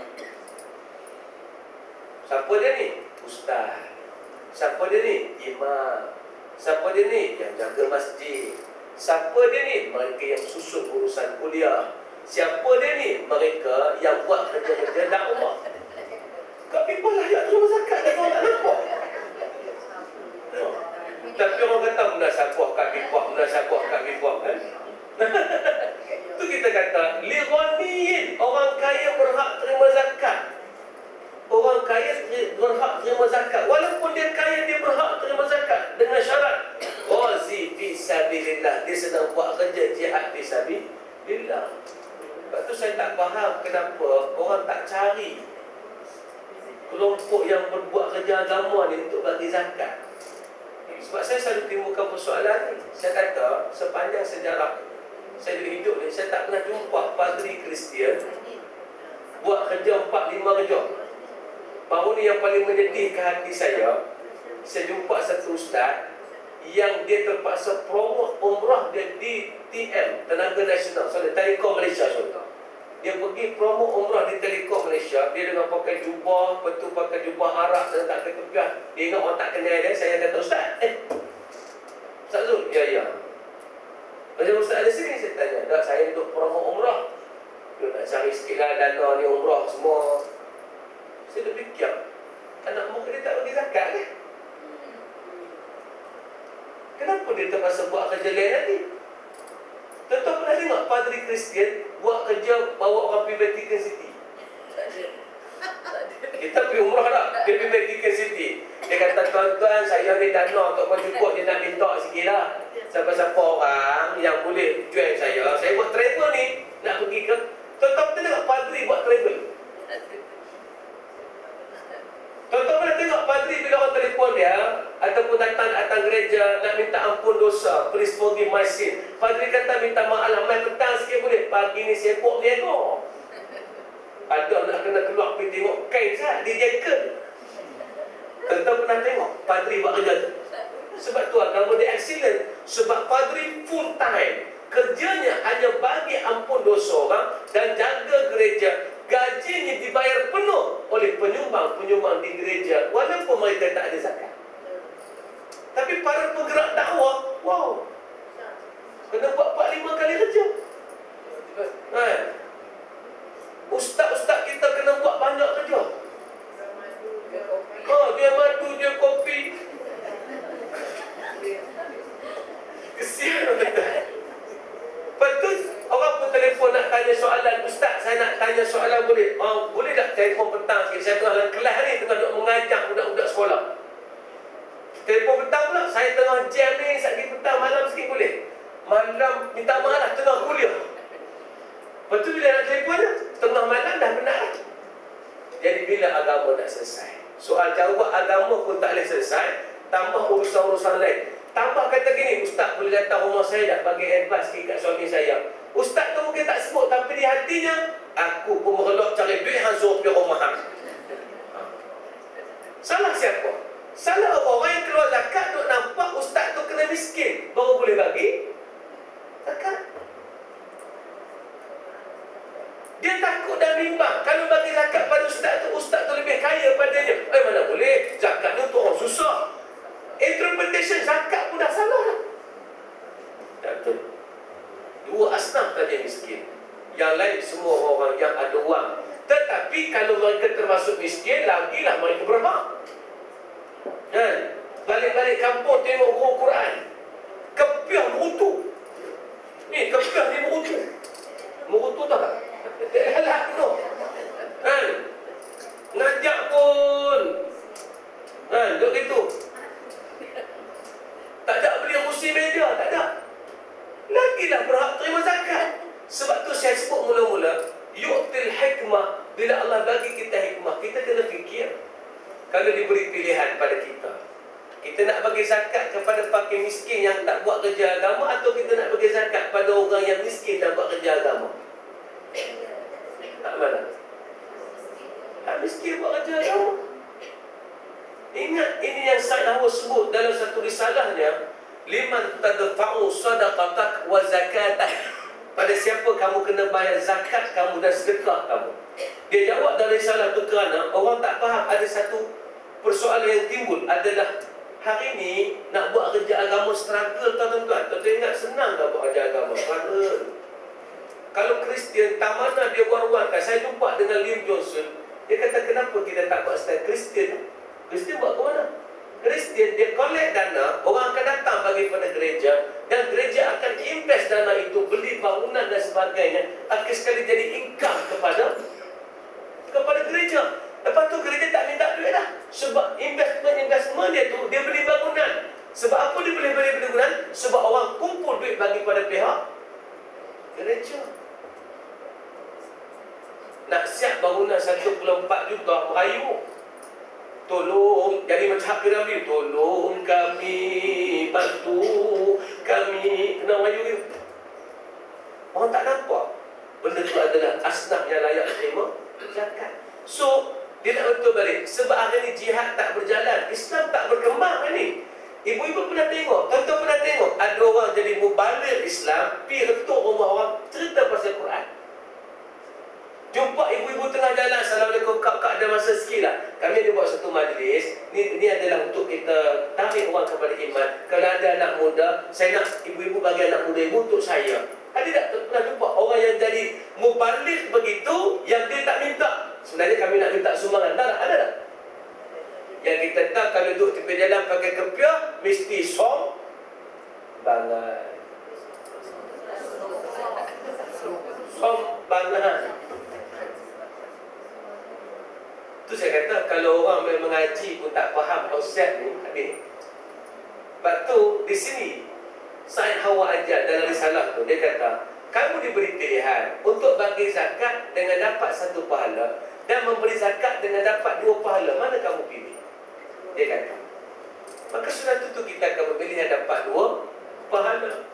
Speaker 1: Siapa dia ni? Ustaz. Siapa dia ni? Imam. Siapa dia ni? Yang jaga masjid. Siapa dia ni? Mereka yang susun urusan kuliah. Siapa dia ni? Mereka yang buat kerja-kerja dakwah. Kak people lah yang terima zakat, dan orang tak nampak. No. Tapi orang kata munasabuh kat people, munasabuh kat people, kan? Itu kita kata li ghaniyin, orang kaya berhak terima zakat. Orang kaya berhak terima zakat. Walaupun dia kaya, dia berhak terima zakat dengan syarat ghazi fi sabilillah, dia sedang buat kerja jihad fi sabilillah. Sebab tu saya tak faham kenapa orang tak cari kelompok yang berbuat kerja agama ni untuk bagi zakat. Sebab saya selalu timbulkan persoalan ni. Saya kata sepanjang sejarah saya hidup ni, saya tak pernah jumpa padri Kristian buat kerja empat lima kerja. Baru ni yang paling menyedihkan hati saya, saya jumpa satu ustaz yang dia terpaksa promote umrah dia di T M, Tenaga Nasional, sorry, Telekom Malaysia, sorry. Dia pergi promo umrah di Telekom Malaysia. Dia dengan pakai jubah, betul pakai jubah Arab dan tak ketepian. Dia ingat orang tak kenal dia. Saya kata, Ustaz, eh Ustaz Zul? Ya, ya. Macam Ustaz ada sini, saya tanya. Tak, saya untuk promo umrah. Dia nak cari sikit lah dana ni umrah semua. Saya dah fikir, anak muka dia tak bagi zakat kan? Kenapa dia terpaksa buat kerja lain nanti? Tuan-tuan pernah tengok padri Kristian buat kerja bawa orang pergi Vatican City? Kita pergi umrah tak? Dia pergi Vatican City. Dia kata, tuan-tuan, saya ni dana untuk mencukup, dia nak minta sikit lah. Siapa-siapa orang yang boleh join saya, saya buat travel ni, nak pergi ke. Tuan-tuan pernah tengok padri buat travel? Tuan-tuan pernah tengok padri bila orang telefon dia ataupun datang datang gereja nak minta ampun dosa, please forgive my sin. Padri kata minta maaf lah, mai petang sikit boleh, pagi ni sibuk ni aku. Ada nak kena keluar pergi tengok kain sah di jacket. Tuan-tuan pernah tengok padri buat kerja tu? Sebab tu agama dia excellent. Sebab padri full time, kerjanya hanya bagi ampun dosa orang dan jaga gereja. Gajinya dibayar penuh oleh penyumbang-penyumbang di gereja, walaupun mereka tak ada zakat. Tapi para penggerak dakwah, wow, telefon nak tanya soalan, Ustaz saya nak tanya soalan boleh? Oh, boleh tak telefon petang sikit? Saya tengah dalam kelas ni, tengah duk mengajak budak-budak sekolah. Telefon petang pula, saya tengah jam ni, sekali petang, malam sikit boleh? Malam, minta maaf lah, tengah kuliah. Lepas tu bila nak telefon, tengah malam dah benar. Jadi bila agama nak selesai? Soal jawab agama pun tak boleh selesai, tambah urusan-urusan lain. Tambah kata gini, Ustaz boleh datang rumah saya tak bagi advice sikit kat suami saya. Ustaz tu mungkin tak sebut, tapi di hatinya, aku pun mengelak cari duit hang suruh pergi rumah hang. Salah siapa? Salah orang yang keluar zakat duk nampak ustaz tu kena miskin, baru boleh bagi zakat. Dia takut dan bimbang. Kalau bagi zakat pada ustaz tu, ustaz tu lebih kaya padanya. Eh mana boleh, zakat ni untuk orang susah. Interpretation zakat pun dah salah dah. Tak betul. Dua asnaf tadi miskin, yang lain semua orang yang ada wang. Tetapi kalau mereka termasuk miskin, lagilah mereka berhak. Kan? Balik-balik kampung tengok guru Quran, kepiah merutu. Ni kepiah ni merutu. Merutu tak tak? Halak tu. Kan? Ngajak pun. Kan? Duk gitu. Tak ada beli kursi meja, tak ada. Lagilah berhak terima zakat. Sebab tu saya sebut mula-mula, yu'til hikmah. Bila Allah bagi kita hikmah, kita kena fikir. Kalau diberi pilihan pada kita, kita nak bagi zakat kepada fakir miskin yang tak buat kerja agama, atau kita nak bagi zakat pada orang yang miskin dan buat kerja agama? Tak mana? Tak miskin buat kerja agama. Ingat, ini yang Said Hawa sebut dalam satu risalahnya, liman tadfa'u sadaqatak wa zakatak. Pada siapa kamu kena bayar zakat kamu dan sedekah kamu. Dia jawab dalam risalah tu kerana orang tak faham ada satu persoalan yang timbul adalah hari ni nak buat kerja agama struggle tuan-tuan. Tuan-tuan ingat senang tak buat kerja agama? Struggle. Kalau Kristian tak mana dia war-warkan. Saya jumpa dengan Liam Johnson. Dia kata kenapa kita tak buat style Kristian? Kristian buat ke mana? Kristian dia collect dana, orang akan datang bagi pada gereja, dan gereja akan invest dana itu, beli bangunan dan sebagainya, akan sekali jadi income kepada kepada gereja. Lepas tu gereja tak minta duit dah, sebab investment-investment dia tu, dia beli bangunan. Sebab apa dia boleh beli bangunan? Sebab orang kumpul duit bagi pada pihak gereja. Nak siap bangunan satu puluh empat juta, merayu. Tolong, jadi macam hak Ramli, tolong kami, bantu kami, kena merayu ni. Orang tak nampak benda tu adalah asnaf yang layak terima zakat. So, dia nak betul balik. Sebab hari ni jihad tak berjalan, Islam tak berkembang hari ni. Ibu-ibu pernah tengok, tuan-tuan pernah tengok, ada orang jadi mubaligh Islam, pergi retuk rumah orang, cerita pasal Quran. Jumpa ibu-ibu tengah jalan, Assalamualaikum, kak-kak ada masa sikit lah. Kami ada buat satu majlis. Ni, ni adalah untuk kita tarik orang kepada iman. Kalau ada anak muda, saya nak ibu-ibu bagi anak muda ibu untuk saya. Ada tak pernah jumpa orang yang jadi mubaligh begitu, yang dia tak minta? Sebenarnya kami nak minta sumbangan. Tak, tak? Ada tak? Yang kita tak, kalau duduk tepi jalan pakai kepiah, mesti som bangan. Som bangan. Tu saya kata, kalau orang yang mengaji pun tak faham konsep ni, habis. Lepas tu, di sini Said Hawa ajar dalam risalah tu, dia kata, kamu diberi pilihan untuk bagi zakat dengan dapat satu pahala, dan memberi zakat dengan dapat dua pahala. Mana kamu pilih? Dia kata. Maka sudah tentu kita akan memilih yang dapat dua pahala.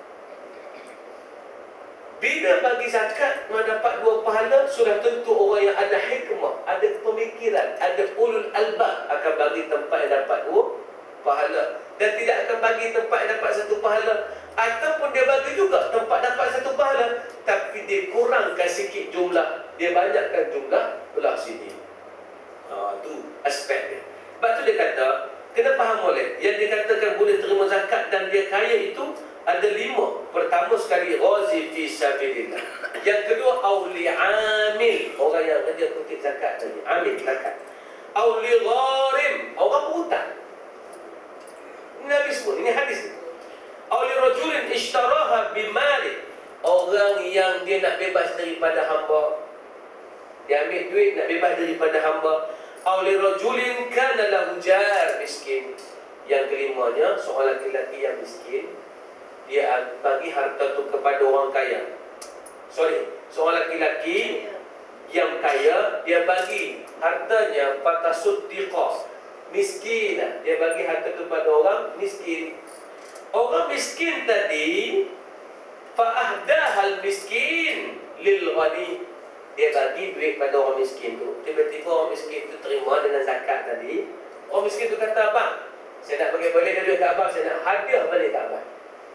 Speaker 1: Bila bagi zakat mendapat dua pahala, sudah tentu orang yang ada hikmah, ada pemikiran, ada ulul albab akan bagi tempat yang dapat dua pahala. Dan tidak akan bagi tempat yang dapat satu pahala. Ataupun dia bagi juga tempat dapat satu pahala, tapi dia kurangkan sikit jumlah, dia banyakkan jumlah belah sini. Ha, tu aspek dia. Sebab tu dia kata, kena faham oleh, yang dikatakan boleh terima zakat dan dia kaya itu ada lima. Pertama sekali, ghazi fi sabilillah. Yang kedua, auli amil, orang yang kerja kutip zakat tadi, amil zakat. Auli gharim, orang berhutang. Ini Nabi sebut, ini hadis. Auli rajulin ishtaraha bimali, orang yang dia nak bebas daripada hamba, dia ambil duit nak bebas daripada hamba. Aw li rajulin kana lahu jar miskin. Yang kelimanya, seorang lelaki yang miskin, dia bagi harta tu kepada orang kaya. Sorry, seorang lelaki yang kaya, dia bagi hartanya fatasuddiqa, miskin, dia bagi harta tu kepada orang miskin. Orang miskin tadi fa'ahdahal miskin lil ghani, dia bagi duit pada orang miskin tu. Tiba-tiba orang miskin tu terima dengan zakat tadi. Orang miskin tu kata, abang, saya nak bagi balik duit kat abang, saya nak hadiah balik kat abang.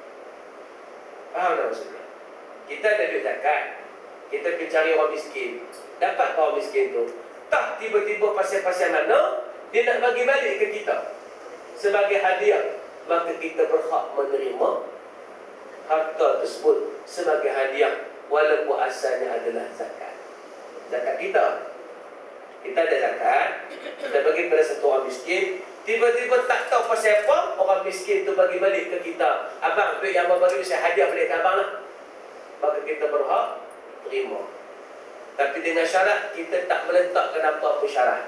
Speaker 1: Faham tak maksudnya? Kita ada duit zakat, kita pergi cari orang miskin, dapat orang miskin tu, tak tiba-tiba pasal-pasal mana dia nak bagi balik ke kita sebagai hadiah, maka kita berhak menerima harta tersebut sebagai hadiah, walaupun asalnya adalah zakat. Zakat kita, kita ada zakat, kita bagi pada satu orang miskin. Tiba-tiba tak tahu pasal apa, orang miskin tu bagi balik ke kita, abang, duit yang abang bagi saya hadiah balik ke abang lah. Maka kita berhak terima, tapi dengan syarat kita tak meletakkan apa-apa syarat.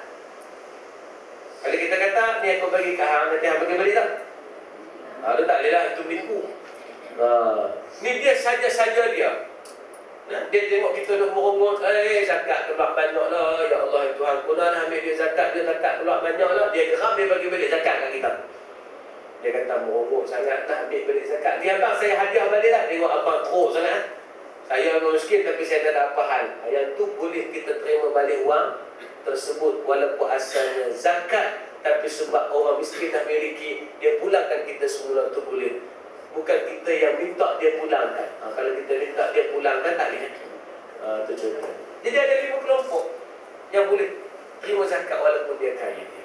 Speaker 1: Kalau kita kata, ni aku bagi ke hang, nanti hang bagi balik tak? Ha, dia tak boleh lah, itu menipu. Ha, ni dia saja-saja dia. Nah, dia tengok kita duk merungut, eh zakat keluar banyak lah, ya Allah Tuhan, aku dah ambil dia zakat, dia zakat keluar banyak lah. Dia geram, dia bagi balik zakat kat kita. Dia kata merungut sangat, nak ambil balik zakat. Dia, abang, saya hadiah balik lah. Tengok abang teruk sangat. Saya miskin tapi saya tak ada apa hal. Yang tu boleh kita terima balik wang tersebut walaupun asalnya zakat, tapi sebab orang miskin dah miliki, dia pulangkan kita semula tu boleh. Bukan kita yang minta dia pulangkan. Ha, kalau kita minta dia pulangkan, tak boleh. Ha, itu contoh. Jadi ada lima kelompok yang boleh terima zakat walaupun dia kaya dia.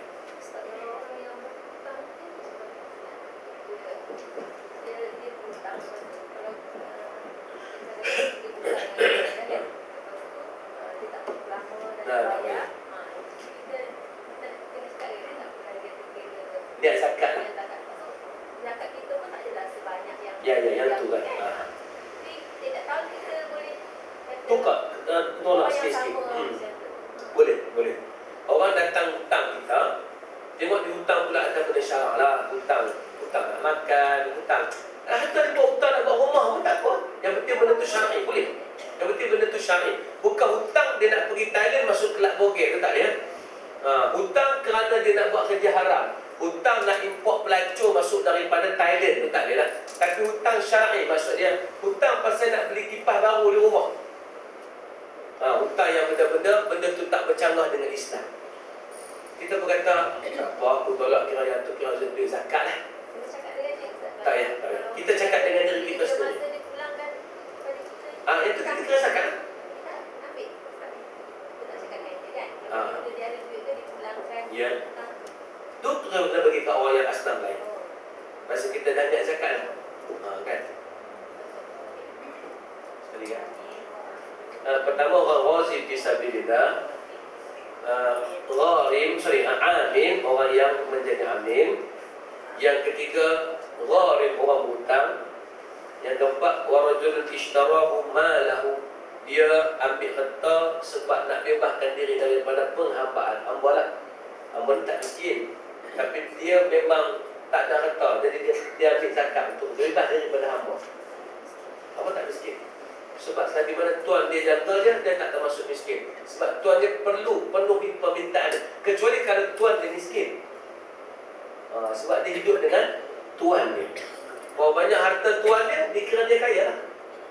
Speaker 1: Dia zakat lah.
Speaker 3: Zakat kita pun tak adalah sebanyak yang
Speaker 1: Ya, ya, yang tu kan. Ha.
Speaker 3: Jadi, dia tak tahu kita boleh
Speaker 1: Tukar, uh, tolak sikit-sikit. Hmm. Boleh, boleh. Orang datang hutang kita, tengok di hutang pula ada benda syarak lah. Hutang, hutang nak makan, hutang. Ah, harta dia buat hutang nak buat rumah pun tak apa. Yang penting benda tu syar'i, boleh. Yang penting benda tu syar'i. Bukan hutang dia nak pergi Thailand masuk kelab bogek, tu tak ya? Ha, hutang kerana dia nak buat kerja haram. Hutang nak import pelacur masuk daripada Thailand, tu tak boleh lah. Tapi hutang syar'i, maksudnya hutang pasal nak beli kipas baru di rumah. Ha, hutang yang benda-benda, benda tu tak bercanggah dengan Islam. Kita berkata, apa, aku tolak kira yang tu kira lebih zakat lah. Tak ya, tak ya. Kita cakap dengan diri kita sendiri. Ah, itu kita kira zakat lah. Ya. Tu kena bagi kat orang yang aslam lain. Masa kita dah niat zakat lah. Ha, kan? Sekali kan? Uh, pertama orang ghazi fisabilillah, uh, gharim, sorry, uh, amin, orang yang menjadi amin. Yang ketiga, gharim, orang hutang. Yang keempat, warajulun ishtarahu malahu, dia ambil harta sebab nak bebaskan diri daripada penghambaan. Hamba lah, hamba ni tak miskin, tapi dia memang tak ada harta, jadi dia, dia ambil zakat untuk bebas daripada hamba. Hamba tak miskin, sebab selagi mana tuan dia jaga dia, dia tak termasuk miskin. Sebab tuan dia perlu penuhi permintaan, kecuali kalau tuan dia miskin. Ha, sebab dia hidup dengan tuan dia. Kalau banyak harta tuan dia, dikira dia kaya lah.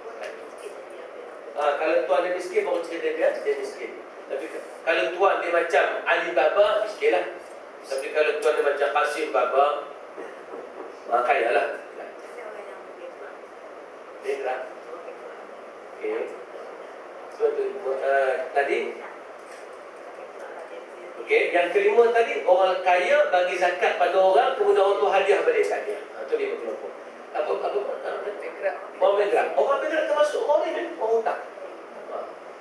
Speaker 1: Ha, kalau tuan dia miskin, baru cerita dia, dia miskin. Tapi kalau tuan dia macam Alibaba, miskin lah. Tapi kalau tuan dia macam Qasim Baba, ha, kaya lah. Dia gerak. Okay. So, tu, uh, tadi okay. Yang kelima tadi, orang kaya bagi zakat pada orang, kemudian orang tu hadiah balik kat dia. Itu lima kelompok. Apa apa orang bergerak. Orang bergerak. Orang bergerak termasuk orang ni, orang hutang. Ha.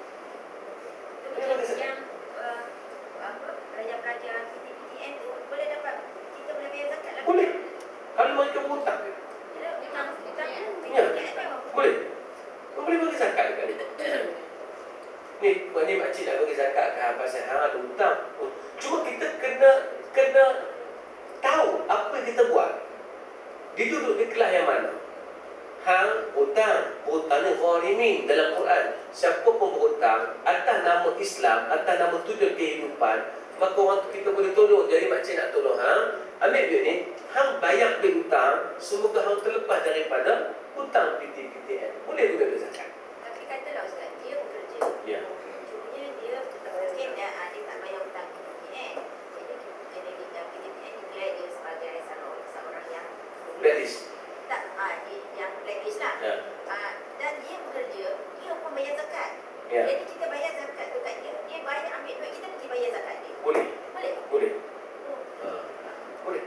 Speaker 3: Yang uh, apa pelajar-pelajar P T P T N tu boleh dapat, kita boleh bayar zakat lah.
Speaker 1: Boleh. Kalau mereka berhutang.
Speaker 3: Hutang hutang
Speaker 1: Ya. Boleh. Boleh zakat dekat ni. Ni, ni makcik nak bagi zakat ke apa pasal hang ada hutang. Cuma kita kena kena tahu apa yang kita buat. Dia duduk di kelas yang mana? Hang hutang, hutang ni gharimin dalam Quran. Siapa pun berhutang atas nama Islam, atas nama tujuan kehidupan, maka orang tu kita boleh tolong. Jadi makcik nak tolong hang, ambil duit ni, hang bayar duit hutang, semoga hang terlepas daripada hutang P T P T N. Boleh juga duit zakat.
Speaker 3: Tapi katalah Ustaz, dia bekerja.
Speaker 1: Ya.
Speaker 3: Cumanya dia mungkin dia, ah, dia tak bayar hutang P T P N. Jadi jadi dia P T P N declare dia sebagai seorang seorang yang
Speaker 1: Blacklist.
Speaker 3: tak ah dia, yang blacklist lah.
Speaker 1: Ya.
Speaker 3: Ah, dan dia bekerja, dia pun bayar zakat.
Speaker 1: Ya.
Speaker 3: Jadi kita bayar zakat tu kat dia, dia bayar ambil duit kita kita bayar zakat dia.
Speaker 1: Boleh.
Speaker 3: Boleh?
Speaker 1: Boleh.
Speaker 3: Oh.
Speaker 1: Ha. Boleh.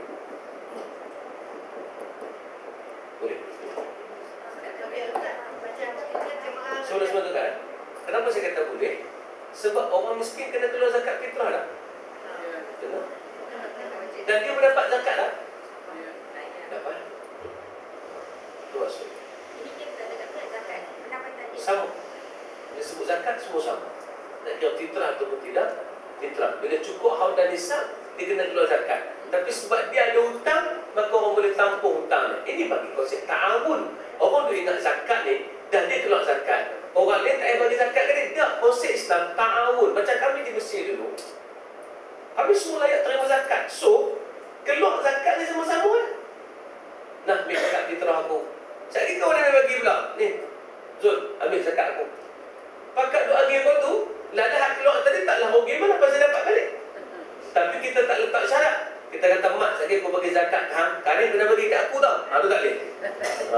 Speaker 1: Boleh.
Speaker 2: Tapi Ustaz, macam kita jemaah
Speaker 1: Sebelum semua tu kan, kenapa saya kata boleh? Sebab orang miskin kena keluar zakat fitrah dah. Kena. Dan dia mendapat zakat dah. Dapat. Itu maksud.
Speaker 3: Ini dia bukan zakat, bukan zakat. Pendapatan dia.
Speaker 1: Sama. Dia sebut zakat semua sama. Tak kira fitrah ataupun tidak, fitrah. Bila cukup haul dan nisab, dia kena keluar zakat. Tapi sebab dia ada hutang, maka orang boleh tampung hutang. Ini bagi konsep ta'awun. Orang tu ingat zakat ni, dah dia keluar zakat. Orang lain tak payah bagi zakat ke dia? Tak. Konsep Islam ta'awun. Macam kami di Mesir dulu, kami semua layak terima zakat. So, keluar zakat ni sama-sama kan? Nah, ambil zakat fitrah aku. Jadi kau dah bagi pula. Ni, Zul, ambil zakat aku. Pakat duk agih kau tu, lah dah hak keluar tadi taklah rugi mana pasal dapat balik. Tapi kita tak letak syarat. Kita kata, mak, sekali kau bagi zakat, hang, kali kena bagi kat aku tau. Ha, tu tak boleh. Ha.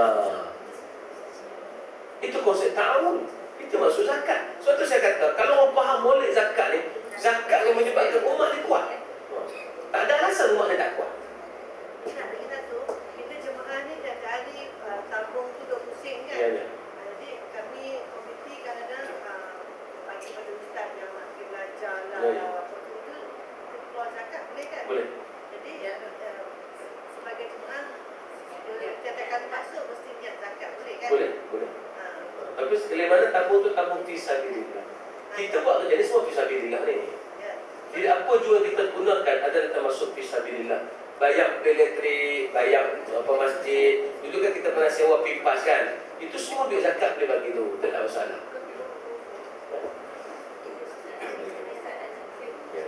Speaker 1: Itu konsep ta'awun. Itu maksud zakat. Sebab tu saya kata, kalau orang faham molek zakat ni, zakat yang menyebabkan umat ni kuat. Tak ada alasan umat ni tak kuat.
Speaker 2: Nak bagi satu, kita jemaah ni dah cari uh, tabung tu duk pusing kan.
Speaker 1: Ya, ya.
Speaker 2: Uh, Jadi kami komiti kadang-kadang uh, bagi pada ustaz yang nak pergi belajar lah,
Speaker 1: Ya, ya.
Speaker 2: apa tu, tu keluar zakat boleh kan?
Speaker 1: Boleh.
Speaker 2: Jadi uh, sebagai jemaah, dia katakan masuk mesti niat zakat boleh kan?
Speaker 1: Boleh, boleh.
Speaker 2: Uh,
Speaker 1: Tapi sekali mana tabung tu tabung fisabilillah. Kita buat kerja ni semua fisabilillah ni.
Speaker 2: ya.
Speaker 1: Jadi apa juga kita gunakan adalah termasuk fisabilillah. Bayar elektrik, bayar apa masjid. Dulu kan kita pernah sewa pipas kan. Itu semua duit zakat boleh bagi tu. Tak ada masalah. Ya.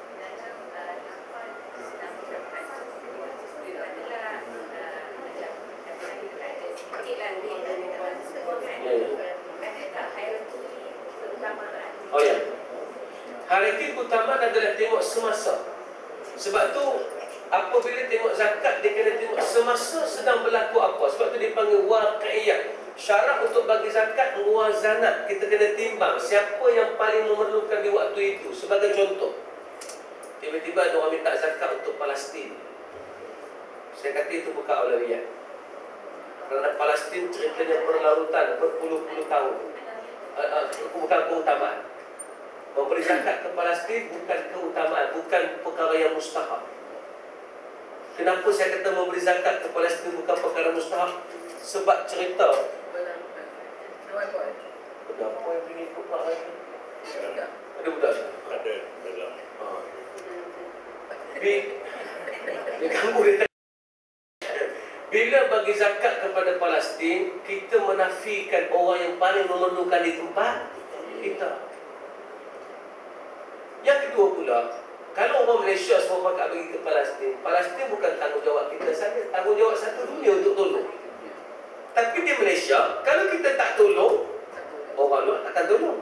Speaker 1: Oh ya. Hierarki keutamaan adalah tengok semasa. Sebab tu apabila tengok zakat dia kena tengok semasa sedang berlaku apa. Sebab tu dipanggil waqi'iyah. Syarat untuk bagi zakat muwazanah. Kita kena timbang siapa yang paling memerlukan di waktu itu. Sebagai contoh, tiba-tiba ada orang minta zakat untuk Palestin. Saya kata itu bukan aulawiyah. Kerana Palestin ceritanya berlarutan berpuluh-puluh tahun. Uh, uh, bukan keutamaan. Memberi zakat ke Palestin bukan keutamaan, bukan perkara yang mustahab. Kenapa saya kata memberi zakat ke Palestin bukan perkara mustahab? Sebab cerita kenapa yang pergi ikut Pak lagi? Ada budak sana?
Speaker 4: Ada dalam.
Speaker 1: Ha. Bila dia ganggu dia. Bila bagi zakat kepada Palestin, kita menafikan orang yang paling memerlukan di tempat kita. Yang kedua pula, kalau orang Malaysia semua pakat bagi ke Palestin, Palestin bukan tanggungjawab kita saja, tanggungjawab satu dunia untuk tolong. Tapi di Malaysia, kalau kita tak tolong, orang luar takkan tolong.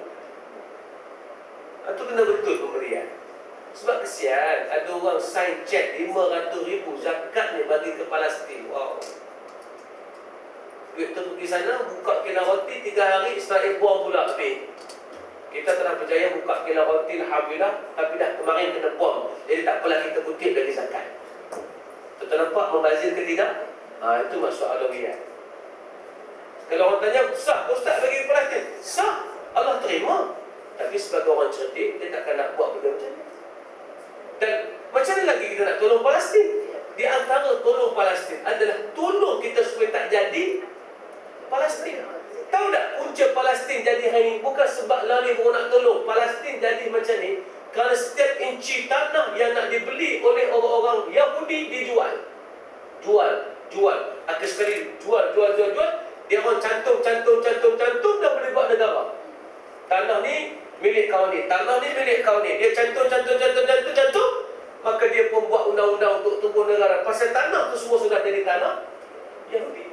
Speaker 1: Itu kena betul pemberian. Sebab kesian, ada orang sign cek lima ratus ribu zakat ni bagi ke Palestin. Wow. Duit tu pergi sana, buka kilang roti tiga hari, Israel buang pula habis. Kita telah berjaya buka kilang roti, alhamdulillah, tapi dah kemarin kena buang. Jadi tak apalah kita kutip bagi zakat. Tuan nampak membazir ke tidak? Ha, itu maksud alawiyah. Kalau orang tanya, sah Ustaz bagi Palestin? Sah, Allah terima. Tapi sebagai orang cerdik, dia takkan nak buat benda macam ni. Dan macam mana lagi kita nak tolong Palestin? Di antara tolong Palestin adalah tolong kita supaya tak jadi Palestin. Tahu tak punca Palestin jadi hari ini bukan sebab lari orang nak tolong. Palestin jadi macam ni kerana setiap inci tanah yang nak dibeli oleh orang-orang Yahudi dijual. Jual, jual. Akhir sekali jual, jual, jual, jual. Dia orang cantum, cantum, cantum, cantum dah boleh buat negara. Tanah ni milik kau ni, tanah ni milik kau ni. Dia cantum, cantum, cantum, cantum, cantum. Maka dia pun buat undang-undang untuk tubuh negara. Pasal tanah tu semua sudah jadi tanah Yahudi.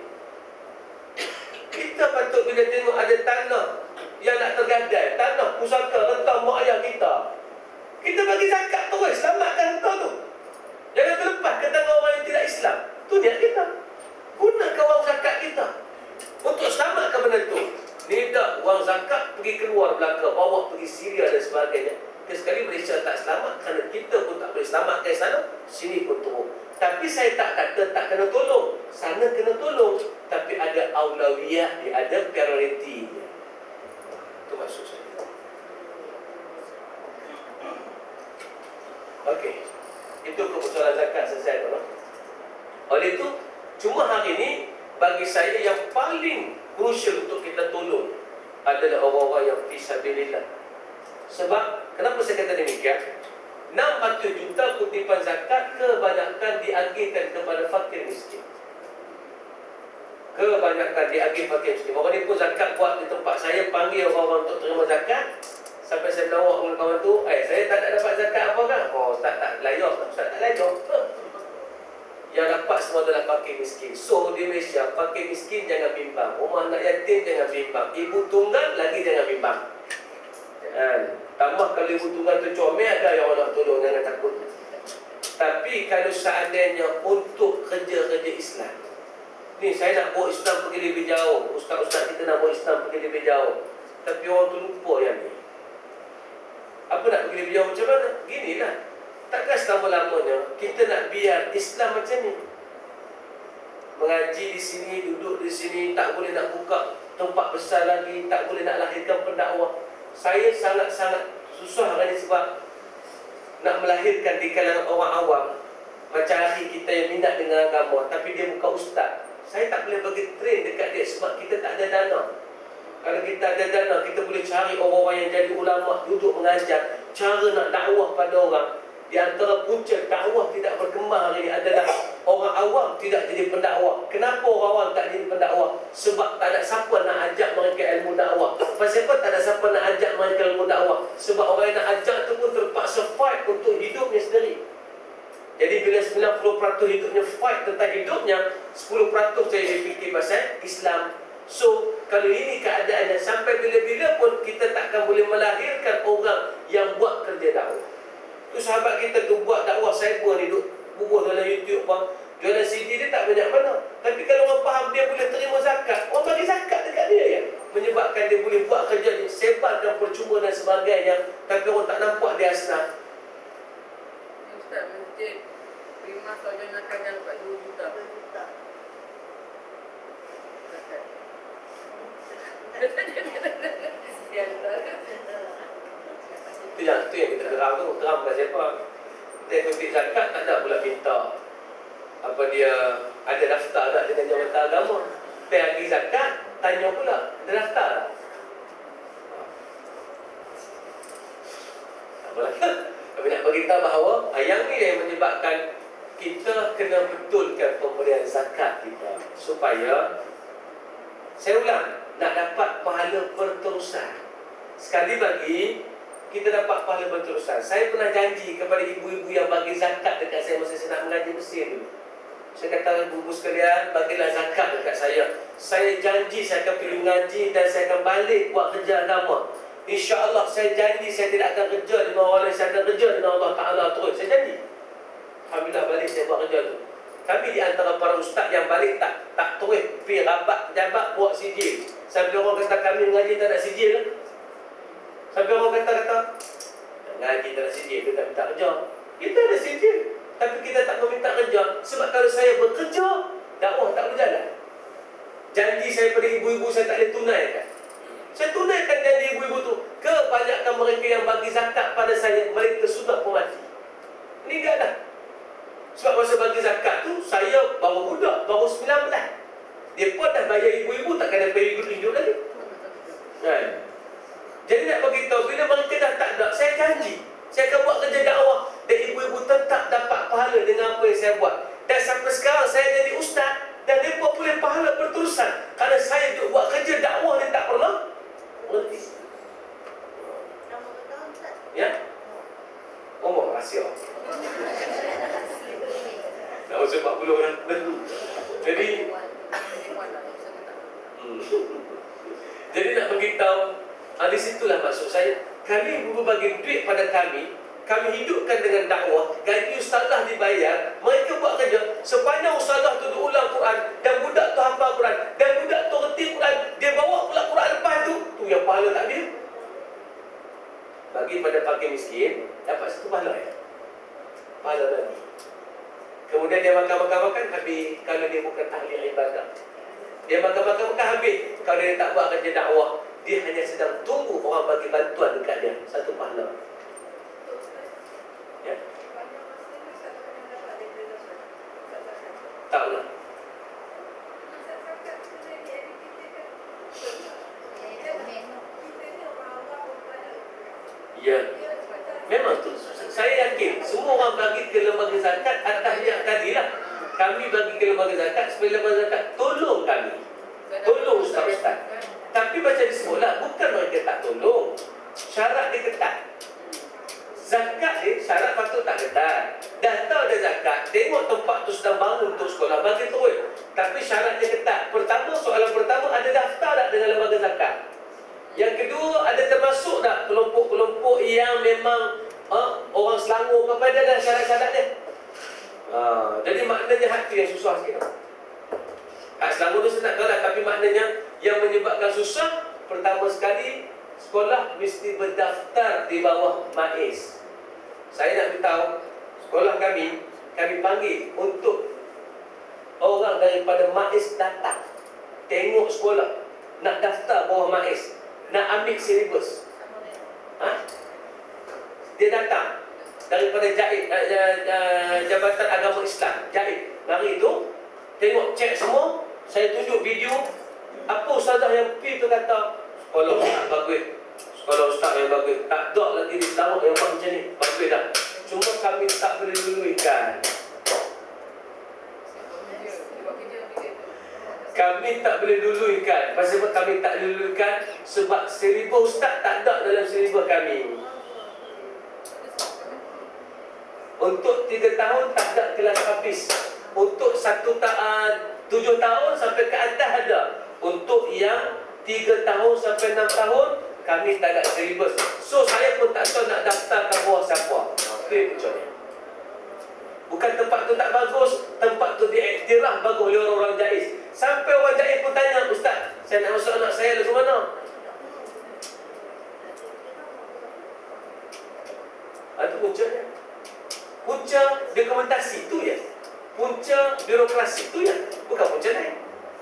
Speaker 1: Kita patut bila tengok ada tanah yang nak tergadai, tanah pusaka rentau mak ayah kita, kita bagi zakat terus, selamatkan rentau tu. Jangan terlepas ke tangan orang yang tidak Islam. Tu niat kita. Gunakan wang zakat kita untuk selamatkan benda tu. Ni tak wang zakat pergi keluar belaka, bawa pergi Syria dan sebagainya. Sekali Malaysia tak selamat kerana kita pun tak boleh selamatkan sana, sini pun turun. Tapi saya tak kata tak kena tolong. Sana kena tolong, tapi ada aulawiyah dia, ada priority dia. Itu maksud saya. Okey. Itu keputusan zakat selesai tuan. Oleh itu, cuma hari ini bagi saya yang paling crucial untuk kita tolong adalah orang-orang yang fisabilillah. Sebab kenapa saya kata demikian? enam ratus juta kutipan zakat kebanyakan diagihkan kepada fakir miskin. Kebanyakan diagih fakir miskin. Orang ni pun zakat buat di tempat saya, panggil orang-orang untuk terima zakat. Sampai saya melawak dengan kawan tu, eh saya tak nak dapat zakat apa kan? Oh Ustaz tak layak, Ustaz tak layak. Yang dapat semua adalah fakir miskin. So di Malaysia, fakir miskin jangan bimbang, rumah anak yatim jangan bimbang, ibu tunggal lagi jangan bimbang. Kan? Tambah kalau ibu tunggal tu comel, ada yang orang nak tolong, jangan takut. Tapi kalau seandainya untuk kerja-kerja Islam, ni saya nak bawa Islam pergi lebih jauh, ustaz-ustaz kita nak bawa Islam pergi lebih jauh, tapi orang tu lupa yang ni. Apa nak pergi lebih jauh macam mana? Ginilah, takkan selama-lamanya kita nak biar Islam macam ni. Mengaji di sini, duduk di sini, tak boleh nak buka tempat besar lagi, tak boleh nak lahirkan pendakwah. Saya sangat-sangat susah hari sebab nak melahirkan di kalangan orang awam. Macam hari kita yang minat dengan agama, tapi dia bukan ustaz. Saya tak boleh bagi train dekat dia sebab kita tak ada dana. Kalau kita ada dana, kita boleh cari orang-orang yang jadi ulama, duduk mengajar, cara nak dakwah pada orang. Di antara punca dakwah tidak berkembang hari ini adalah orang awam tidak jadi pendakwah. Kenapa orang awam tak jadi pendakwah? Sebab tak ada siapa nak ajak mereka ilmu dakwah. Pasal apa tak ada siapa nak ajak mereka ilmu dakwah? Sebab orang yang nak ajak tu pun terpaksa fight untuk hidupnya sendiri. Jadi bila sembilan puluh peratus hidupnya fight tentang hidupnya, sepuluh peratus saya fikir pasal Islam. So, kalau ini keadaannya, sampai bila-bila pun kita takkan boleh melahirkan orang yang buat kerja dakwah. Tu sahabat kita tu buat dakwah cyber ni, duk bubuh dalam YouTube bang, jualan C D dia tak banyak mana. Tapi kalau orang faham dia boleh terima zakat, orang bagi zakat dekat dia ya. Menyebabkan dia boleh buat kerja ni, sebarkan percuma dan sebagainya, tapi orang tak nampak dia asnaf.
Speaker 4: Ustaz, masjid Prima Sarjana Kanan dapat dua juta.
Speaker 2: dua juta.
Speaker 4: Zakat.
Speaker 1: Itu yang, itu yang kita geram tu, geram kat siapa? Dia kutip zakat tak ada pula minta apa dia ada daftar tak dengan jabatan agama. Dia bagi zakat, tanya pula, ada daftar tak? Tak apalah. Tapi nak beritahu bahawa yang ni yang menyebabkan kita kena betulkan pemberian zakat kita supaya, saya ulang, nak dapat pahala berterusan. Sekali bagi kita dapat pahala berterusan. Saya pernah janji kepada ibu-ibu yang bagi zakat dekat saya masa saya nak mengaji Mesir dulu. Saya kata, ibu-ibu sekalian, bagilah zakat dekat saya. Saya janji saya akan pergi mengaji dan saya akan balik buat kerja agama. InsyaAllah saya janji saya tidak akan kerja dengan orang lain, saya akan kerja dengan Allah Ta'ala terus. Saya janji. Alhamdulillah balik saya buat kerja tu. Kami di antara para ustaz yang balik tak tak terus pergi rabat jabat buat sijil. Sampai orang kata kami mengaji tak ada sijil kan? Sampai orang kata-kata ngaji tak ada sijil, kita tak minta kerja. Kita ada sijil, tapi kita tak meminta kerja. Sebab kalau saya bekerja, dakwah tak berjalan. Janji saya pada ibu-ibu saya tak boleh tunaikan. Saya tunaikan janji ibu-ibu tu. Kebanyakan mereka yang bagi zakat pada saya, mereka sudah pun mati. Meninggal. Sebab masa bagi zakat tu, saya baru budak, baru sembilan belas. Dia pun dah bayar ibu-ibu, takkan dia bayar hidup-hidup lagi. Kan? Jadi nak beritahu, bila mereka dah tak ada, saya janji saya akan buat kerja dakwah dan ibu-ibu tetap dapat pahala dengan apa yang saya buat. Dan sampai sekarang saya jadi ustaz dan mereka boleh pahala berterusan kerana saya duk buat kerja dakwah dan tak pernah berhenti. Ya? Umur rahsia. Nak masuk empat puluh orang. Jadi hmm. Jadi nak beritahu, ah, di situlah maksud saya. Kami berbagi duit pada kami, kami hidupkan dengan dakwah, gaji ustazah dibayar, mereka buat kerja. Sepanjang ustazah tu ulang Quran dan budak tu hafal Quran dan budak tu reti Quran, dia bawa pula Quran lepas tu, tu yang pahala tak dia. Bagi pada fakir miskin, dapat satu pahala ya. Pahala lagi. Kemudian dia makan-makan-makan habis kalau dia bukan ahli ibadah. Dia makan-makan-makan habis kalau dia tak buat kerja dakwah. Dia hanya sedang tunggu orang bagi bantuan dekat dia. Satu pahala. Ya? Tak lah. Ya. Memang tu. Saya yakin semua orang bagi ke lembaga zakat atas yang tadi lah. Kami bagi ke lembaga zakat supaya lembaga zakat tolong kami. Tolong ustaz-ustaz. Tapi macam disebutlah, bukan mereka tak tolong. Syarat dia ketat. Zakat ni syarat patut tak ketat. Dah tahu ada zakat, tengok tempat tu sedang bangun untuk sekolah, bagi terus. Tapi syaratnya ketat. Pertama, soalan pertama, ada daftar tak dengan lembaga zakat? Yang kedua, ada termasuk tak kelompok-kelompok yang memang uh, orang Selangor kepada dah syarat-syarat dia? Uh, jadi maknanya hati yang susah sikit. Kat Selangor tu saya tak tahu lah, tapi maknanya yang menyebabkan susah, pertama sekali sekolah mesti berdaftar di bawah M A I S. Saya nak beritahu, sekolah kami, kami panggil untuk orang daripada M A I S datang tengok sekolah, nak daftar bawah M A I S, nak ambil silibus. Ha? Dia datang daripada Jaid, uh, uh, Jabatan Agama Islam, Jaid. Mari tu tengok, cek semua. Saya tunjuk video. Apa ustazah yang pergi tu kata, sekolah ustaz bagus, sekolah ustaz yang bagus. Tak ada lagi di Selangor yang buat macam ni. Bagus dah. Cuma kami tak boleh duluikan. Kami tak boleh duluikan. Pasal apa kami tak duluikan? Sebab silibus ustaz tak ada dalam silibus kami. Untuk tiga tahun tak ada kelas habis. Untuk satu tahun, tujuh tahun sampai ke atas ada. Untuk yang tiga tahun sampai enam tahun, kami tak ada silibus. So saya pun tak tahu nak daftar ke bawah siapa. Itu macam ni. Bukan tempat tu tak bagus, tempat tu diiktiraf bagus oleh orang-orang Jaiz. Sampai orang Jaiz pun tanya, ustaz, saya nak masuk anak saya lagu mana? Itu puncanya. Punca dokumentasi tu ya. Punca birokrasi tu ya. Bukan punca lain.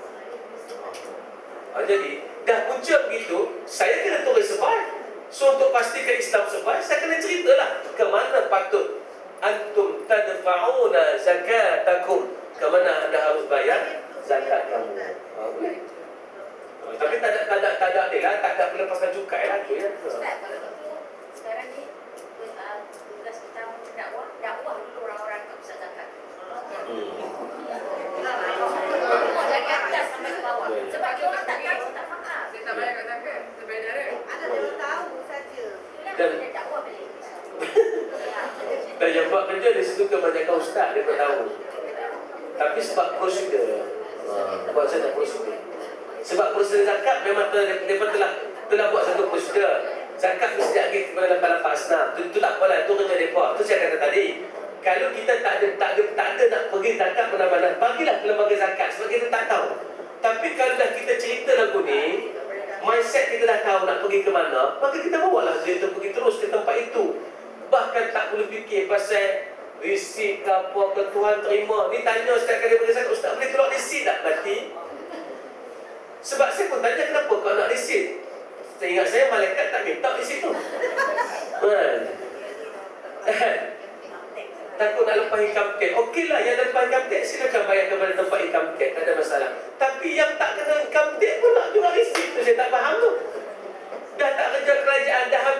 Speaker 1: Ha, jadi, dah punca begitu, saya kena tulis survive. So, untuk pastikan Islam survive, saya kena ceritalah ke mana patut antum tadfa'una zakatakum, ke mana anda harus bayar zakat kamu. Ha, boleh. Ha, tapi tak ada, tak ada, tak ada dia lah, tak ada pelepasan cukai lah tu ya.
Speaker 3: Ustaz, kalau begitu, sekarang ni tugas kita dakwah, dakwah dulu orang-orang tak bisa zakat.
Speaker 1: Hmm.
Speaker 3: Dari atas sampai ke bawah. Sebab dia orang tak tahu, tak faham.
Speaker 4: Dia tak bayar kat zakat, sebenarnya.
Speaker 2: Ada yang tahu saja.
Speaker 3: Itulah dia dakwah balik.
Speaker 1: Dan yang buat kerja di situ kebanyakan ustaz, dia tak tahu. Tapi sebab prosedur, ha, buat satu prosedur. Sebab prosedur zakat memang telah, mereka telah telah buat satu prosedur. Zakat mesti diagih kepada lapan lapan asnaf. Itu, itu tak apalah, itu kerja mereka. Itu saya kata tadi. Kalau kita tak ada tak ada, tak ada nak pergi zakat mana-mana, bagilah ke lembaga zakat sebab kita tak tahu. Tapi kalau dah kita cerita lagu ni, mindset kita dah tahu nak pergi ke mana, maka kita bawalah dia pergi terus ke tempat itu. Bahkan tak perlu fikir pasal resit ke apa ke, Tuhan terima. Ni tanya setiap kali pergi zakat, ustaz boleh keluar resit tak berarti? Sebab saya pun tanya kenapa kau nak resit. Saya ingat saya malaikat tak minta resit tu. Kan? Takut nak lepas income tax. Okeylah, yang lepas income tax silakan bayar kepada tempat income tax, tak ada masalah. Tapi yang tak kena income tax pun nak juga resit tu, saya tak faham tu.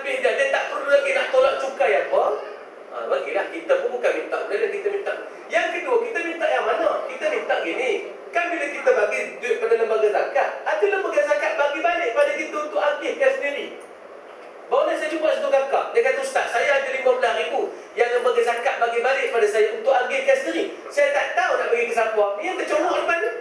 Speaker 1: lebih dia. Dia tak perlu lagi nak tolak cukai apa. Ha, bagilah, kita pun bukan minta benda, kita minta. Yang kedua, kita minta yang mana? Kita minta gini. Kan bila kita bagi duit pada lembaga zakat, ada lembaga zakat bagi balik pada kita untuk agihkan sendiri. Baru saya jumpa satu kakak, dia kata, Ustaz, saya ada lima belas ribu yang lembaga zakat bagi balik pada saya untuk agihkan sendiri. Saya tak tahu nak bagi ke siapa. Yang tercomok depan ni.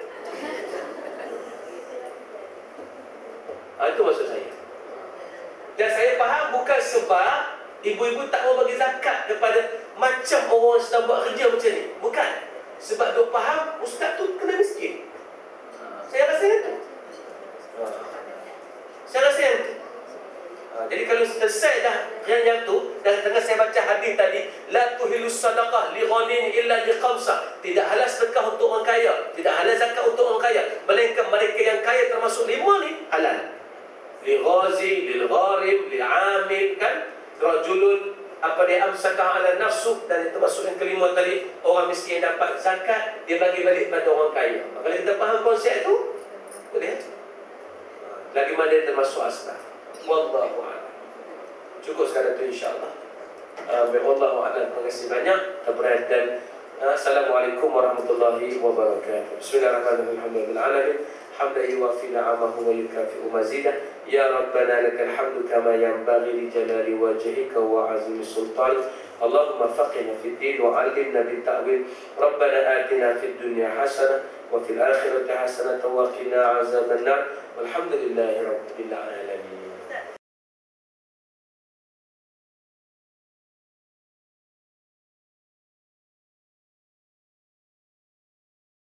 Speaker 1: Ha, itu maksud saya. Dan saya faham bukan sebab ibu-ibu tak mau bagi zakat kepada macam orang sedang buat kerja macam ni. Bukan. Sebab dia faham ustaz tu kena miskin. Saya rasa yang tu. Ha. Saya rasa yang tu. Ha. Jadi kalau selesai dah yang, yang tu, dan tengah saya baca hadis tadi, la tuhilus sadaqah li ghanin illa li khamsah. Tidak halal sedekah untuk orang kaya, tidak halal zakat untuk orang kaya, melainkan mereka yang kaya termasuk lima ni halal. Li ghazi, lil gharib, li amil, kan? Rajulun apa dia amsakah ala nafsu, dan itu masuk yang kelima tadi, orang miskin yang dapat zakat dia bagi balik pada orang kaya. Kalau kita faham konsep itu, boleh. Lagi mana dia termasuk asnaf. Wallahu a'lam. Cukup sekadar itu insya-Allah. Uh, Wallahu a'lam. Terima kasih banyak perhatian. Uh, Assalamualaikum warahmatullahi wabarakatuh. Bismillahirrahmanirrahim. Alhamdulillah. حمدا يوافي نعمه ويكافئ مزيده يا ربنا لك الحمد كما ينبغي لجلال وجهك وعظيم سلطانك اللهم فقنا في الدين وعلمنا بالتأويل ربنا آتنا في الدنيا حسنة وفي الآخرة حسنة وقنا عذاب النار والحمد لله رب العالمين.